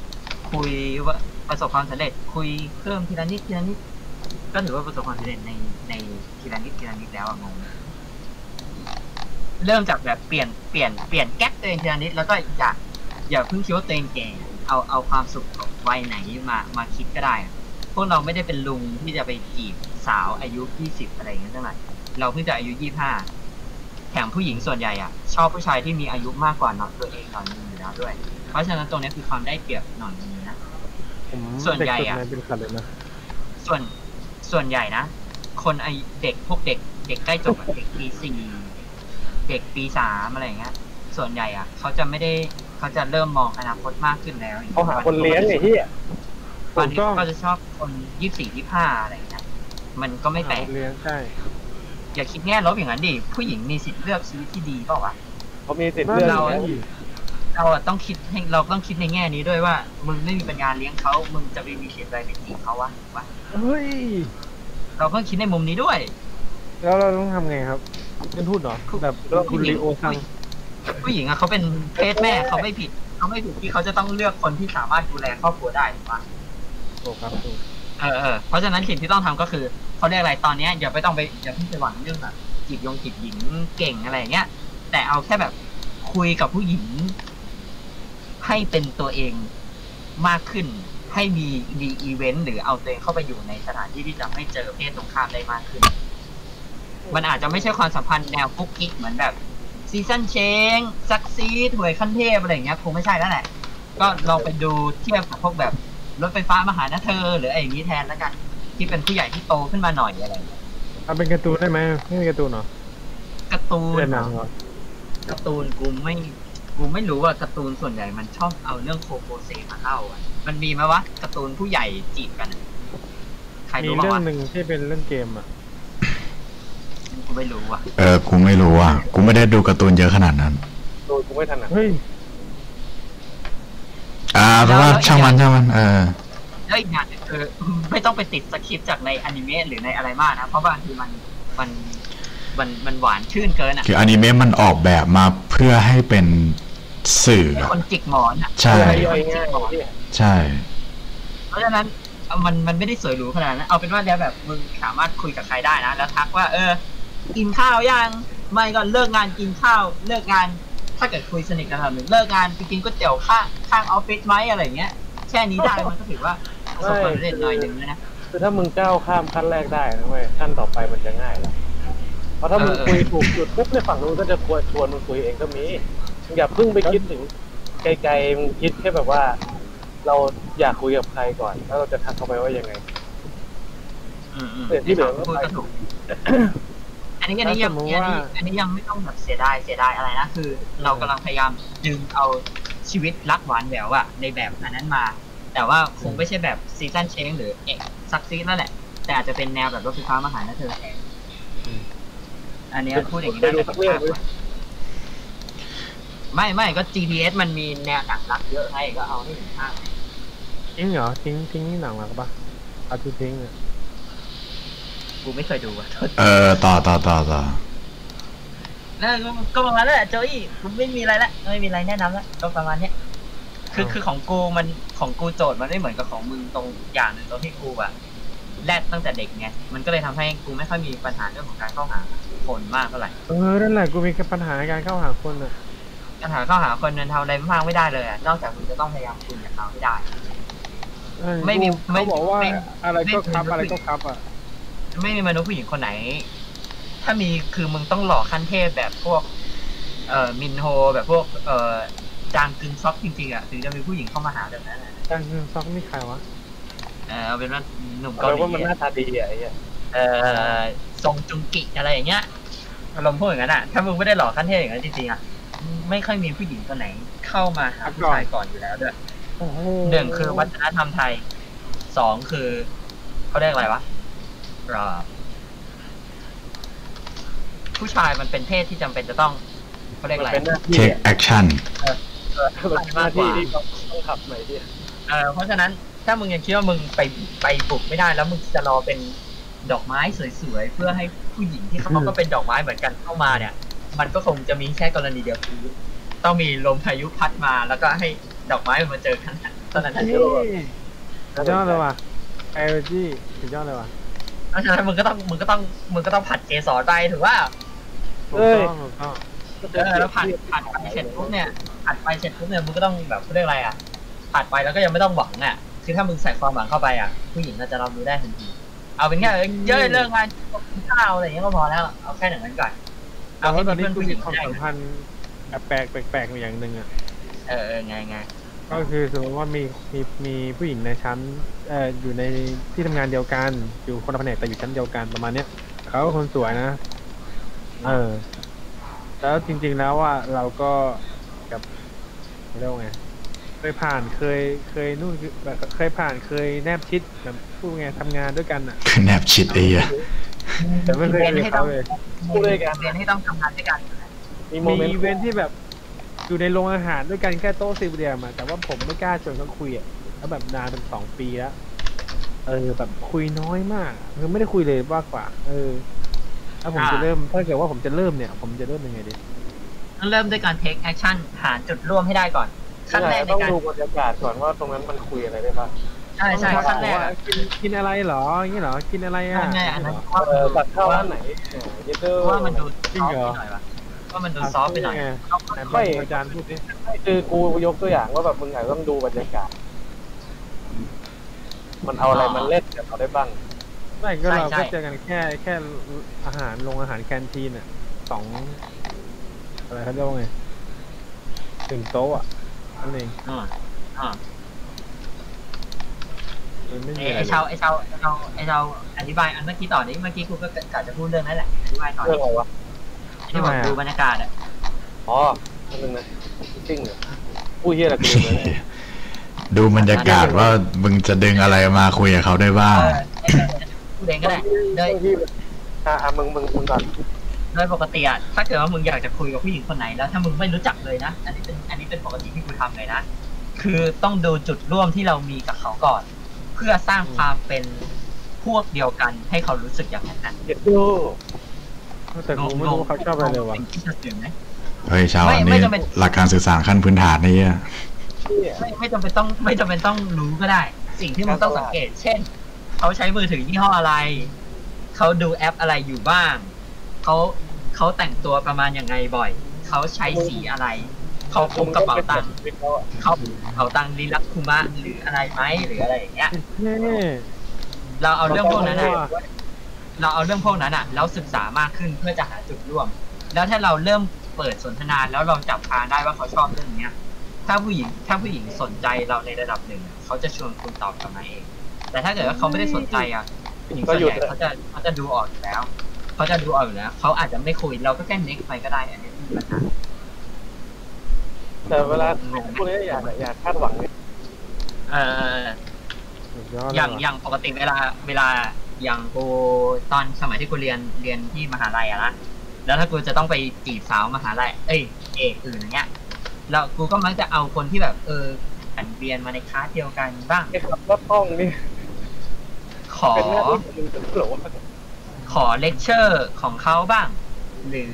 Speaker 3: คุยว่าประสบความสำเร็จคุยเพิ่มทีละนิดทีละนิดก็ถือว่าประสบความสำเร็จในทีละนิดทีละนิดแล้วอะงงเริ่มจากแบบเปลี่ยนแก๊กตัวเองทีละนิดแล้วก็อย่าเพิ่งคิดว่าตัวเองแก่เอาความสุขของวัยไหนมาคิดก็ได้พวกเราไม่ได้เป็นลุงที่จะไปจีบสาวอายุ20อะไรอย่างเงี้ยเท่าไหร่เราเพิ่งจะอายุ25แถมผู้หญิงส่วนใหญ่อ่ะชอบผู้ชายที่มีอายุมากกว่าน้องตัวเองหน่อยนึงอยู่แล้วด้วยเพราะฉะนั้นตรงนี้คือความได้เปรียบหน่อยนึงนะ
Speaker 2: ผม
Speaker 3: ส่วนใหญ่อะ
Speaker 2: เด็กสุดในบริษัทเลยนะ
Speaker 3: ส่วนใหญ่นะคนเด็กพวกเด็กใกล้จบอะเด็กปี 4เด็กปี 3อะไรอย่างเงี้ยส่วนใหญ่อ่ะเขาจะเริ่มมองอนาคตมากขึ้นแล้ว
Speaker 4: เขาหาคนเลี้ยงไอ้ที่
Speaker 3: ตอนนี้เขาจะชอบคน24-25อะไรอย่างเงี้ยมันก็ไม่แปลก
Speaker 2: เลี้ยงใช่
Speaker 3: อย่าคิดแง่ลบอย่างนั้นดิผู้หญิงมีสิทธิ์เลือกชีวิตที่ดีเปล่าวะ
Speaker 4: เขามีสิทธิ์เลือก
Speaker 3: เราต้องคิดในแง่นี้ด้วยว่ามึงไม่มีปัญญาเลี้ยงเขามึงจะไปมีสิทธิ์อะไรไปจีบเขาวะ
Speaker 2: เฮ้ย
Speaker 3: เราต้องคิดในมุมนี้ด้วย
Speaker 2: แล้วเราต้องทำไงครับเป็นพูดเหรอแบบคุณลีโอซัง
Speaker 3: ผู้หญิงอะเขาเป็นเพศแม่เขาไม่ผิดที่เขาจะต้องเลือกคนที่สามารถดูแลครอบครัวได้ถูกปะ
Speaker 2: โอ้ครับถูก
Speaker 3: เพราะฉะนั้นสิ่งที่ต้องทำก็คือเขาเรียกอะไรตอนนี้อย่าเพิ่งไปหวังเรื่องแบบจีบหญิงเก่งอะไรอย่างเงี้ยแต่เอาแค่แบบคุยกับผู้หญิงให้เป็นตัวเองมากขึ้นให้มีอีเวนต์หรือเอาตัวเองเข้าไปอยู่ในสถานที่ที่จะไม่เจอเพศตรงข้ามได้มากขึ้นมันอาจจะไม่ใช่ความสัมพันธ์แนวกุ๊กกิ๊กเหมือนแบบซีซั่นเชงซักซีถวยขั้นเทพอะไรอย่างเงี้ยคงไม่ใช่แล้วแหละก็ลองไปดูเทียบกับพวกแบบรถไฟฟ้ามาหานะเธอหรืออะไรอย่างนี้แทนแล้วกันที่เป็นผู้ใหญ่ที่โตขึ้นมาหน่อยอะไรอย่างเงี้ย
Speaker 2: เอาเป็นการ์ตูนได้ไหมไม่มีการ์ตูนเหรอ
Speaker 3: การ์ตูน
Speaker 2: เป็นหนังเหรอ
Speaker 3: การ์ตูนกูไม่รู้ว่าการ์ตูนส่วนใหญ่มันชอบเอาเรื่องโคโคเซมาเล่าอ่ะมันมีไหมวะการ์ตูนผู้ใหญ่จีบกันอะใคร
Speaker 2: มี
Speaker 3: รู้บ้า
Speaker 2: เรื่อง
Speaker 3: งวะ
Speaker 2: หนึ่งที่เป็นเรื่องเกมอ่ะ
Speaker 3: กูไม่รู้อ่ะ
Speaker 1: กูไม่รู้อ่ะกูไม่ได้ดูการ์ตูนเยอะขนาดนั้น
Speaker 4: โดยกูไม่ถนัด
Speaker 2: เฮ้ย
Speaker 1: เพราะว่าช่างมัน
Speaker 3: แล้วอีกอย่างหนึงคือไม่ต้องไปติดสคริปต์จากในอนิเมะหรือในอะไรมากนะเพราะบางทีมันหวานชื่นเกินอ่ะ
Speaker 1: คืออนิเมะมันออกแบบมาเพื่อให้เป็นสื่อ
Speaker 3: คนจิกหมอนอ่ะ
Speaker 1: ใช่
Speaker 4: ย่อยง่ายที่
Speaker 1: ใช่
Speaker 3: เพราะฉะนั้นมันไม่ได้สวยหรูขนาดนั้นเอาเป็นว่าแล้วแบบมึงสามารถคุยกับใครได้นะแล้วทักว่ากินข้าวยังไม่ก็เลิกงานกินข้าวเลิกงานถ้าเกิดคุยสนิทกันแบบนึงเลิกงานไปกินก๋วยเตี๋ยวข้างออฟฟิศไหมอะไรเงี้ยแค่นี้ได้มันก็ถือว่าประสบความสำเร็จหน่อยหนึ่งแล้วนะ
Speaker 4: คือถ้ามึงก้าวข้ามขั้นแรกได้นะเว้ยขั้นต่อไปมันจะง่ายแล้วเพราะถ้ามึงคุยถูกจุดปุ๊บในฝั่งนู้นก็จะชวนมึงคุยเองก็มีอย่าเพิ่งไปคิดถึงไกลๆมึงคิดแค่แบบว่า เราอยากคุยกับใครก่อนแล้วเราจะทักเขาไปว่ายังไง ที่เหลือก็
Speaker 3: พูด
Speaker 4: ไป
Speaker 3: ก็ถูกอันนี้ยังไม่ต้องแบบเสียดายอะไรนะคือ เรากำลังพยายามดึงเอาชีวิตรักหวานแหววอะในแบบอันนั้นมา แต่ว่าคงไม่ใช่แบบซีซั่นเชงหรือซักซีนั่นแหละแต่อาจจะเป็นแนวแบบรถไฟฟ้ามาหานะเธอแทนอันนี้พูดอย่างนี้น่าจะเป็นภาพไม่ก็ GPS มันมีแนวหนังรักเยอะไงก็เอาให้เห็นภาพ
Speaker 2: ทิ้งเหรอทิ้งนี่หนังหรอปะเอาทิ้งอ่ะ
Speaker 3: กูไม่เคยดูอ่ะ
Speaker 1: ต่อ
Speaker 3: แล้วก็ประมาณนั้นแหละโจอี้กูไม่มีอะไรละไม่มีอะไรแนะนำละก็ประมาณเนี้ยคือของกูโจทย์มันไม่เหมือนกับของมึงตรงอย่างหนึ่งตรงที่กูอะแรดตั้งแต่เด็กไงมันก็เลยทำให้กูไม่ค่อยมีปัญหาเรื่องของการเข้าหาคนมากเท่าไหร่
Speaker 2: นั่นแหละกูมีปัญหาในการเข้าหาคนอ่ะ
Speaker 3: ปัญหาเข้าหาคนนั้นทำอะไรมากไม่ได้เลยอะนอกจากมึงจะต้องพยายามคุยกับเขาให้ได้ไม่มี
Speaker 2: เขาบอกว่าอะไรก็ครับอะไรก็ครับอ่ะ
Speaker 3: ไม่มีมนุษย์ผู้หญิงคนไหน ถ้ามีคือมึงต้องหล่อขั้นเทพแบบพวกมินโฮแบบพวกจางกึนซอกจริงๆอ่ะถึงจะมีผู้หญิงเข้ามาหาแบบนั้น
Speaker 2: จางกึนซอกนี่ใครวะ
Speaker 3: เอาเป็นว่าหนุ่ม
Speaker 4: เกา
Speaker 3: เกา
Speaker 4: ห
Speaker 3: ห
Speaker 4: ลี
Speaker 3: ลี
Speaker 4: มันหน้าตาดีอะไอ้เงี้ย
Speaker 3: ทรงจุงกิอะไรอย่างเงี้ยอารมณ์พวกอย่างนั้นอ่ะถ้ามึงไม่ได้หล่อขั้นเทพอย่างนั้นจริงๆอ่ะไม่ค่อยมีผู้หญิงคนไหนเข้ามาหาผู้ชายก่อนอยู่แล้วด้วยหนึ่งคือวัฒนธรรมไทยสองคือเขาเรียกอะไรวะผู้ชายมันเป็นเพศที่จำเป็นจะต้องเขาเรียกอะไร
Speaker 4: เป็นหน้าที่
Speaker 1: take action
Speaker 4: หน้าที่ที่ต้องขับหน่อยที่
Speaker 3: เพราะฉะนั้นถ้ามึงยังคิดว่ามึงไปปลุกไม่ได้แล้วมึงจะรอเป็นดอกไม้สวยๆเพื่อให้ผู้หญิงที่เขาก็เป็นดอกไม้เหมือนกันเข้ามาเนี่ยมันก็คงจะมีแค่กรณีเดียวคือต้องมีลมพายุพัดมาแล้วก็ให้ดอกไม้มันมาเจอกันตอนนั้น
Speaker 2: นี่สุดยอดเลยว่ะไอโอจีสุดยอดเลยว่ะ
Speaker 3: เพราะฉะนั้นมึงก็ต้องผัดเกสรไปถือว่า
Speaker 2: ถูกต้องถูกต้อง
Speaker 3: แล้วผัดไปเสร็จปุ๊บเนี่ยผัดไปเสร็จปุ๊บเนี่ยมึงก็ต้องแบบเรื่องอะไรอ่ะผัดไปแล้วก็ยังไม่ต้องหวังอ่ะคือถ้ามึงใส่ความหวังเข้าไปอ่ะผู้หญิงจะรับรู้ได้ทันทีเอาเป็นแค่เยอะเรื่องงานกินข้าวอะไรอย่างเงี้ยก็พอแล้วเอาแค่อย่างนั้นก่อนเอา
Speaker 2: เพ
Speaker 3: ให้
Speaker 2: ราะตอน
Speaker 3: มี
Speaker 2: นี้
Speaker 3: เพื่อน
Speaker 2: กู
Speaker 3: ผู้ห
Speaker 2: มี
Speaker 3: ญิง
Speaker 2: ความ
Speaker 3: ได้
Speaker 2: สัมพันธ์แปลกอย่างหนึ่งอ่ะ
Speaker 3: ไง
Speaker 2: ก็คือสมมติว่ามีผู้หญิงในชั้นอยู่ในที่ทำงานเดียวกันอยู่คนละแผนกแต่อยู่ชั้นเดียวกันประมาณเนี้ยเขาก็คนสวยนะแล้วจริงๆแล้วว่าเราก็กับเรียกว่าไงเคยนู่นแบบเคยผ่านเคยแนบชิดแบบพูดไงทำงานด้วยกันอ่ะ
Speaker 1: แนบชิดไอ้เหี้ย
Speaker 2: แต่ไม่เคยเจอเขาเลย
Speaker 3: พูดเลยกันเรียนให้ต้องทำงานด้วยกัน
Speaker 4: มีโม
Speaker 2: มี
Speaker 4: เมน
Speaker 2: อี
Speaker 4: ต์
Speaker 2: เวนท์ที่แบบอยู่ในโรงอาหารด้วยกันแค่โต๊ะสี่เหลี่ยมอะแต่ว่าผมไม่กล้าชวนเขาคุยอ่ะแล้วแบบนานเป็น2 ปีแล้วแบบคุยน้อยมากคือไม่ได้คุยเลยมากกว่าถ้าผมจะเริ่มถ้าเกิดว่าผมจะเริ่มเนี่ยผมจะเริ่มยังไงดี
Speaker 3: ต้องเริ่มด้วยการ take action หาจุดร่วมให้ได้ก่อนขั้นแรกใน
Speaker 4: ต้อง
Speaker 3: การ
Speaker 4: ดูบรรยากาศก่อนว่าตรงนั้นมันคุยอะไรได้บ้าง
Speaker 3: ใช่ขั้นแรก
Speaker 2: ว่ากินอะไรเหรออย่างนี้เหรอกินอะไรอ่ะ
Speaker 3: ขั้นแรกอันนั้น
Speaker 4: ตัดเข้าร้านไหนเยเดอร์
Speaker 3: ว่ามันดู
Speaker 2: จริงเหรอ
Speaker 3: ซอฟต์ไปหน่อยวะว่ามันดูซอฟต์ไปหน่อย
Speaker 2: ไม่อาจารย์พูดดิ
Speaker 4: คือกูยกตัวอย่างว่าแบบมึงอาจจะต้องดูบรรยากาศมันเอาอะไรมันเล่นกับเราได้บ้าง
Speaker 2: ไม่ก็เราก็เจอกันแค่อาหารโรงอาหารแคนทีนอ่ะอะไรเขาเรียกว่าไงถึงโต๊ะอ่ะนั่นเองไม่มีอะไร
Speaker 3: ไอ้เชาอธิบายอันเมื่อกี้ต่อนี้เมื่อกี้กูก็กะจะพูดเรื่องนั้นแหละอธิบายต่อ
Speaker 4: เรื่องอะไรวะ
Speaker 3: ที่บอกดูบรรยากาศอ่ะ
Speaker 4: อ๋อนึงนะจริงเหรอพูดเฮียอะไรกูเลย
Speaker 1: ดูบรรยากาศว่ามึงจะดึงอะไรมาคุยกับเขาได้บ้าง
Speaker 3: พูดเองก็ได้โดย
Speaker 4: มึงก่อน
Speaker 3: โดยปกติอ่ะถ้าเกิดว่ามึงอยากจะคุยกับผู้หญิงคนไหนแล้วถ้ามึงไม่รู้จักเลยนะอันนี้เป็นปกติที่กูทำเลยนะคือต้องดูจุดร่วมที่เรามีกับเขาก่อน เพื่อสร้างความเป็นพวกเดียวกันให้เขารู้สึกอย่างนั้น
Speaker 4: เด็ดดู
Speaker 2: แต่กูไม่รู้เขาชอบอะไรเลยวะ
Speaker 3: ที่จะสื่อไหม
Speaker 1: เฮ้ยชาวอันนี้หลักการสื่อสารขั้นพื้นฐานนี่อะ
Speaker 3: ไม่จำเป็นต้องรู้ก็ได้ สิ่งที่มึงต้องสังเกต เช่นเขาใช้มือถือยี่ห้ออะไรเขาดูแอปอะไรอยู่บ้างเขาแต่งตัวประมาณยังไงบ่อยเขาใช้สีอะไรเขาพกกระเป๋าตังค์เขากระเป๋าตังค์ลิลักคุมะหรืออะไรไหมหรืออะไรอย่างเงี้ย เราเอาเรื่องพวกนั้นแล้วศึกษามากขึ้นเพื่อจะหาจุดร่วม แล้วถ้าเราเริ่มเปิดสนทนาแล้วเราจับทางได้ว่าเขาชอบเรื่องเนี้ยถ้าผู้หญิงสนใจเราในระดับหนึ่งเขาจะชวนคุณตอบกลับมาเองแต่ถ้าเกิดว่าเขาไม่ได้สนใจผู้หญิงส่วนใหญ่เขาจะดูออกอยู่แล้วเขาอาจจะไม่คุยเราก็แค่เน็กไปก็ได้อันนี้ไม่มีปัญหา
Speaker 4: แต่เวลาพวกนี้อย่าคาดหวังเนี่ย
Speaker 3: อย่างปกติเวลาอย่างกูตอนสมัยที่กูเรียนที่มหาลัยอะนะแล้วถ้ากูจะต้องไปจีบสาวมหาลัยเอกอื่นอย่างเงี้ยแล้วกูก็มักจะเอาคนที่แบบอันเรียนมาในคลาสเดียวกันบ้าง
Speaker 4: ไอ้คำว่าต้องนี่
Speaker 3: ขอ
Speaker 4: เป็นหน้าที่มึงจะหรอวะ
Speaker 3: ขอเลคเชอร์ของเขาบ้างหรือ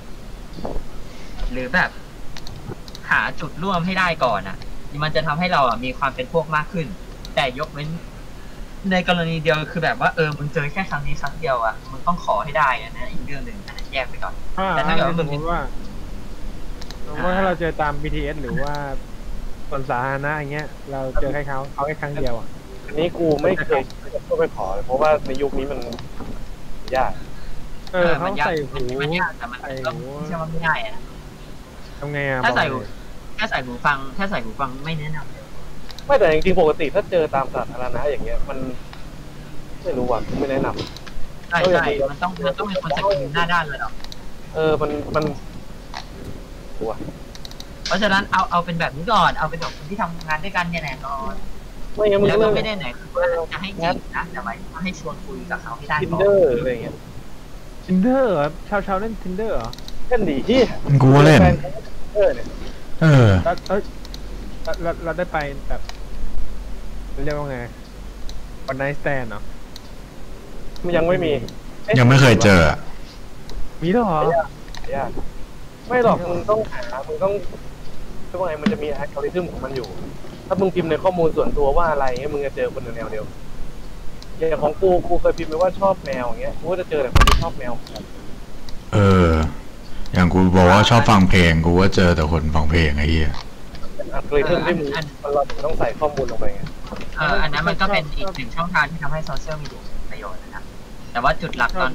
Speaker 3: แบบหาจุดร่วมให้ได้ก่อนอ่ะมันจะทำให้เรามีความเป็นพวกมากขึ้นแต่ยกเว้นในกรณีเดียวคือแบบว่ามึงเจอแค่ครั้งนี้ครั้งเดียวมึงต้องขอให้ได้นะอีกเรื่องหนึ่งอันนั้นแยกไปก่อนแต่ถ้าเกิดว่ามึง
Speaker 2: ถ้าเราเจอตาม BTS หรือว่าสวนสาธารณะอย่างเงี้ยเราเจอแค่เขาแค่ครั้งเดียว
Speaker 4: อันนี้กูไม่เคยก็ไปขอเลยเพราะว่าในยุคนี้มันยาก
Speaker 2: เขาใส่หู
Speaker 3: มันยากแต่มันก็ไม่ใช่ว่าไม่ได้อะ
Speaker 2: ทำไง
Speaker 3: ถ้าใส่หูฟังไม่แนะนำเลย
Speaker 4: ไม่แต่จริงๆปกติถ้าเจอตามสาธารณะอย่างเงี้ยมันไม่รู้ว่ะไม่แนะนำ
Speaker 3: ใช่มันต้องเป็นคนสกิลหน้าด้านเลยหรอ
Speaker 4: มันว่ะ
Speaker 3: เพราะฉะนั้นเอาเป็นแบบนี้ก่อนเอาเป็นแบบคนที่ทำงานด้วยกันเนี่ยแน่นอน
Speaker 4: ไม่งั้นมึง
Speaker 3: แล้วก็ไม่ได้ไหนคือว่าจะให้จีบนะแต่ว่าให้ชวนคุยกับเขาให้ได้ก่อน
Speaker 4: Tinder อะไรเงี้ย
Speaker 2: Tinder เหรอชาวเล่น Tinder เหรอ
Speaker 4: เล่นดีที่
Speaker 1: กูเล่น
Speaker 2: เราได้ไปแบบเรียกว่าไงวันไนท์สแตนด์เนาะ
Speaker 4: มันยังไม่มี
Speaker 1: ยังไม่เคยเจอ
Speaker 2: มีหรอ
Speaker 4: ไม่หรอกมึงต้องหามึงต้องว่าไงมันจะมีอัลกอริทึมของมันอยู่ถ้ามึงพิมพ์ในข้อมูลส่วนตัวว่าอะไรเงี้ยมึงจะเจอคนแนวเดียวอย่างของกูเคยพิมพ์ไปว่าชอบแมวอย่างเงี้ยกูก็จะเจอแต่คนที่ชอบแมว
Speaker 1: เออ อย่างกูบอกว่าชอบฟังเพลงกูก็เจอแต่คนฟังเพลงไอ้เหี้ย
Speaker 4: อัลกอริทึมที่มึงเราต้องใส่ข้อมูลลงไปไง
Speaker 3: อันนั้นมันก็เป็นอีกหนึ่งช่องทางที่ทำให้โซเชียลมีเดียมีประโยชน์นะครับแต่ว่าจุดหลักตอน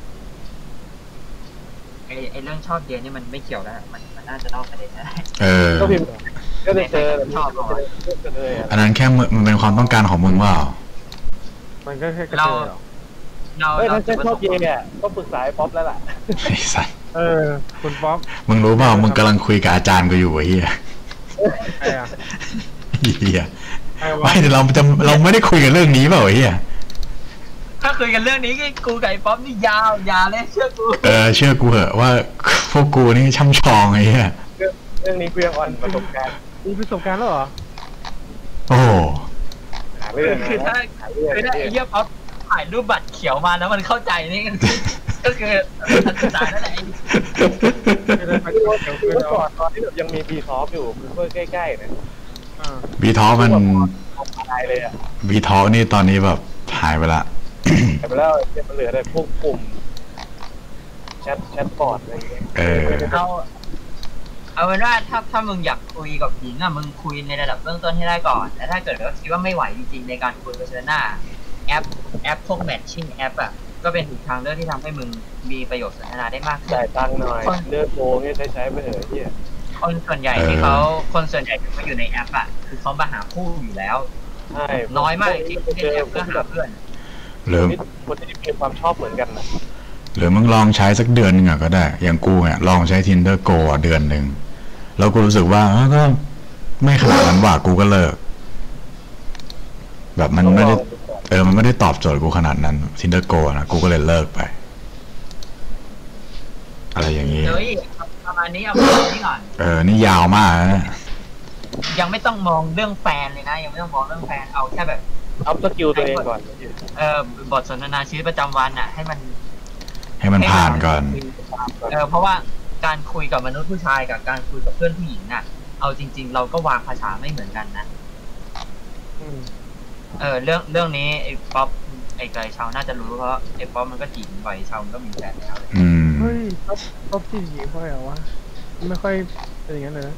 Speaker 3: ไอ้เรื่องชอบเดียนี่มันไม่เกี่ยวแล้วมันน่าจะนอกประเด็นนะ
Speaker 1: เออ
Speaker 4: ก็พิมพ์ก็จะเจอ
Speaker 3: ชอบเลย
Speaker 1: อันนั้นแค่มันเป็นความต้องการของมึงว่า
Speaker 2: มันก็แค่กระเทยหรอ
Speaker 4: เฮ้ยถ้าเช่นชอบเยเนี่ยก็ปรึกษาไอ้ป๊อปแล้วล่ะ
Speaker 1: ไอ้สัส
Speaker 2: คุณป๊อป
Speaker 1: มึงรู้เปล่ามึงกำลังคุยกับอาจารย์กูอยู่ไอ้เหี้ย
Speaker 2: ใครอ่ะ
Speaker 1: เหี้ยไม่แต่เราไม่ได้คุยกันเรื่องนี้เปล่าไอ้เหี้ย
Speaker 3: ถ้าคุยกันเรื่องนี้กูกับไอ้ป๊อปนี่ยาวเลยเชื่อกู
Speaker 1: เชื่อกูเหอะว่าพวกกูนี่ช่ำชองไอ้เหี้ย
Speaker 4: เรื่องนี้กูยังอ่อนประสบการณ์
Speaker 2: มีประสบการณ์แล้วเหรอ
Speaker 1: โอ้
Speaker 4: หาเรื่อง
Speaker 3: คือถ้าไอ้เหี้ยป๊อปถ่ายรูปบัตรเขียวมาแล้วมันเข้าใจนี่ก็คือการศึกษานั่นแหละ
Speaker 4: เมื่อก่อนตอนที่แบบยังมีบีท็อปอยู่เพื่อใกล้ๆเนี่ย
Speaker 1: บีทอมัน
Speaker 4: ตายเลยอ่ะ
Speaker 1: บีทอนี่ตอนนี้แบบหายไปละ
Speaker 4: แต่ไปแล้วมันเหลือแต่พวกกลุ่มแชทบอร์ดอะไรอย่างเงี้ย
Speaker 3: เอาเป็นว่าถ้ามึงอยากคุยกับหญิงอ่ะมึงคุยในระดับเบื้องต้นให้ได้ก่อนแต่ถ้าเกิดว่าคิดว่าไม่ไหวจริงๆในการคุยกับเชอหน้าแอปพวกแมทชิ่งแอปอ่ะก็เป็นอีกทางเลือกที่ทำให้มึงมีประโยชน์สนทนาได้มากขึ้น
Speaker 4: จ่ายตังค์หน่อยเลือกโกงเนี่ยใช้ไปเถอะที่
Speaker 3: คนส่วนใหญ่ที่เขาอยู่ในแอปอ่ะคือเขามาหาคู่อยู่แล้ว
Speaker 4: ใช่
Speaker 3: น้อยมากจริงๆที่แอปเพื่อหาเพื่อน
Speaker 1: หรือ
Speaker 4: คนที่มีความชอบเหมือนกันนะ
Speaker 1: หรือมึงลองใช้สักเดือนหนึ่งก็ได้ อย่างกูเนี่ยลองใช้ Tinder Go เดือนหนึ่งแล้วกูรู้สึกว่าก็ไม่ขนาดนั้นว่ากูก็เลิกแบบมันไม่ได้มันไม่ได้ตอบโจทย์กูขนาดนั้น Tinder Go นะกูก็เลยเลิกไป อะไรอย่างนี้
Speaker 3: เฮ้ยประมาณนี้เอาประมาณนี้ก่อน
Speaker 1: นี่ยาวมากนะ
Speaker 3: ยังไม่ต้องมองเรื่องแฟนเลยนะยังไม่ต้องมองเรื่องแฟนเอาแค่แบบ
Speaker 4: อัพสกิลตัวเองก่อน
Speaker 3: บทสนทนาชีวิตประจำวันอ่ะให้มัน
Speaker 1: ผ่านก่อน
Speaker 3: เพราะว่าการคุยกับมนุษย์ผู้ชายกับการคุยกับเพื่อนผู้หญิงอ่ะเอาจริงๆเราก็วางภาษาไม่เหมือนกันนะเรื่องนี้ไอ้ป๊อปไอ้ไก่ชาวน่าจะรู้เพราะไอ้ป๊อปมันก็จีบบ่อยชาวมันก็มีแฟนแล้ว
Speaker 2: เฮ้ยป๊อปจีบหญิงบ่อยเหรอวะไม่ค่อยเป็นอย่างนั้นเลยนะ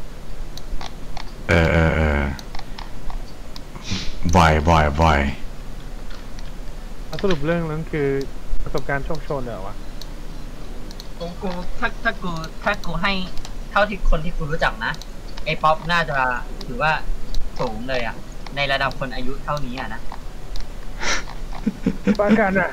Speaker 1: บ่อย
Speaker 2: สรุปเรื่องนั้นคือประสบการณ์โชคโชนเหรอวะ
Speaker 3: กูถ้ากูให้เท่าที่คนที่กูรู้จักนะไอ้ป๊อปน่าจะถือว่าสูงเลยอ่ะในระดับคนอายุเท่านี้อ่ะนะ
Speaker 2: บ้ากันอ่ะ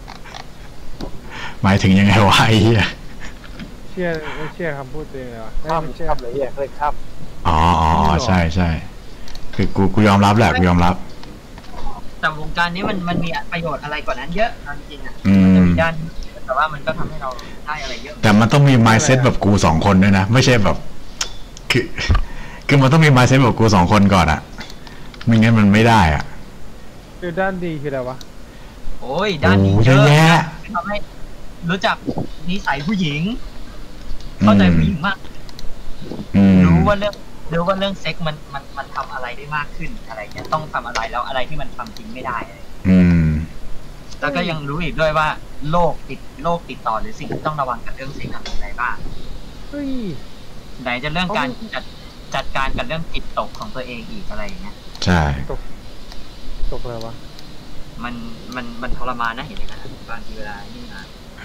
Speaker 1: หมายถึงยังไงวะไอ้เหี้ย
Speaker 2: เชื่อคำพูดตัวเองเลยวะ
Speaker 4: ข้ามเลยแยกเลยข้าม
Speaker 1: อ๋อใช่คือกูยอมรับแหละกูยอมรับ
Speaker 3: แต่วงการนี้มันมีประโยชน์อะไรกว่านั้นเยอะจริงๆอ่ะมันจะมีด้านแต่ว่ามันก็ทำให้เราได้อะไรเยอะ
Speaker 1: แต่มันต้องมี mindset แบบกู2 คนด้วยนะไม่ใช่แบบคือมันต้องมี mindset แบบกู2 คนก่อนอะไม่งั้นมันไม่ได้อะ
Speaker 2: คือด้านดีคืออะไรวะ
Speaker 3: โอ้ยด้านดีเยอะทำให้รู้จักนิสัยผู้หญิงเข้าใจผู้หญิงมากรู้ว่าเรื่องเซ็กมันทำอะไรได้มากขึ้นอะไรเงี้ยต้องทำอะไรแล้วอะไรที่มันทำจริงไม่ได้แล้วก็ยังรู้อีกด้วยว่าโรคติดต่อหรือสิ่งที่ต้องระวังกับเรื่องเซ็กอะไรบ้างไหนจะเรื่องการจัดการกับเรื่องจิตตกของตัวเองอีกอะไรอย่างเงี้ย
Speaker 1: ใช่
Speaker 2: ตกอะไรวะ
Speaker 3: มันทรมานนะเห็นไหมนะบางทีเวลานี่นะ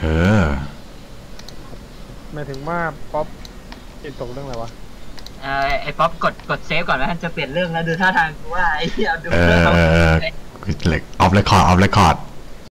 Speaker 2: หมายถึงว่าป๊อปจิตตกเรื่องอะไรวะ
Speaker 3: ไอ้ป๊อปกดเซฟก่อนนะจะเปลี่ยนเรื่องแล้วดูท่าทางกูว่าไอ้ที่เอาดูเรื่องเขา
Speaker 1: เล็กออฟเรคคอร์ด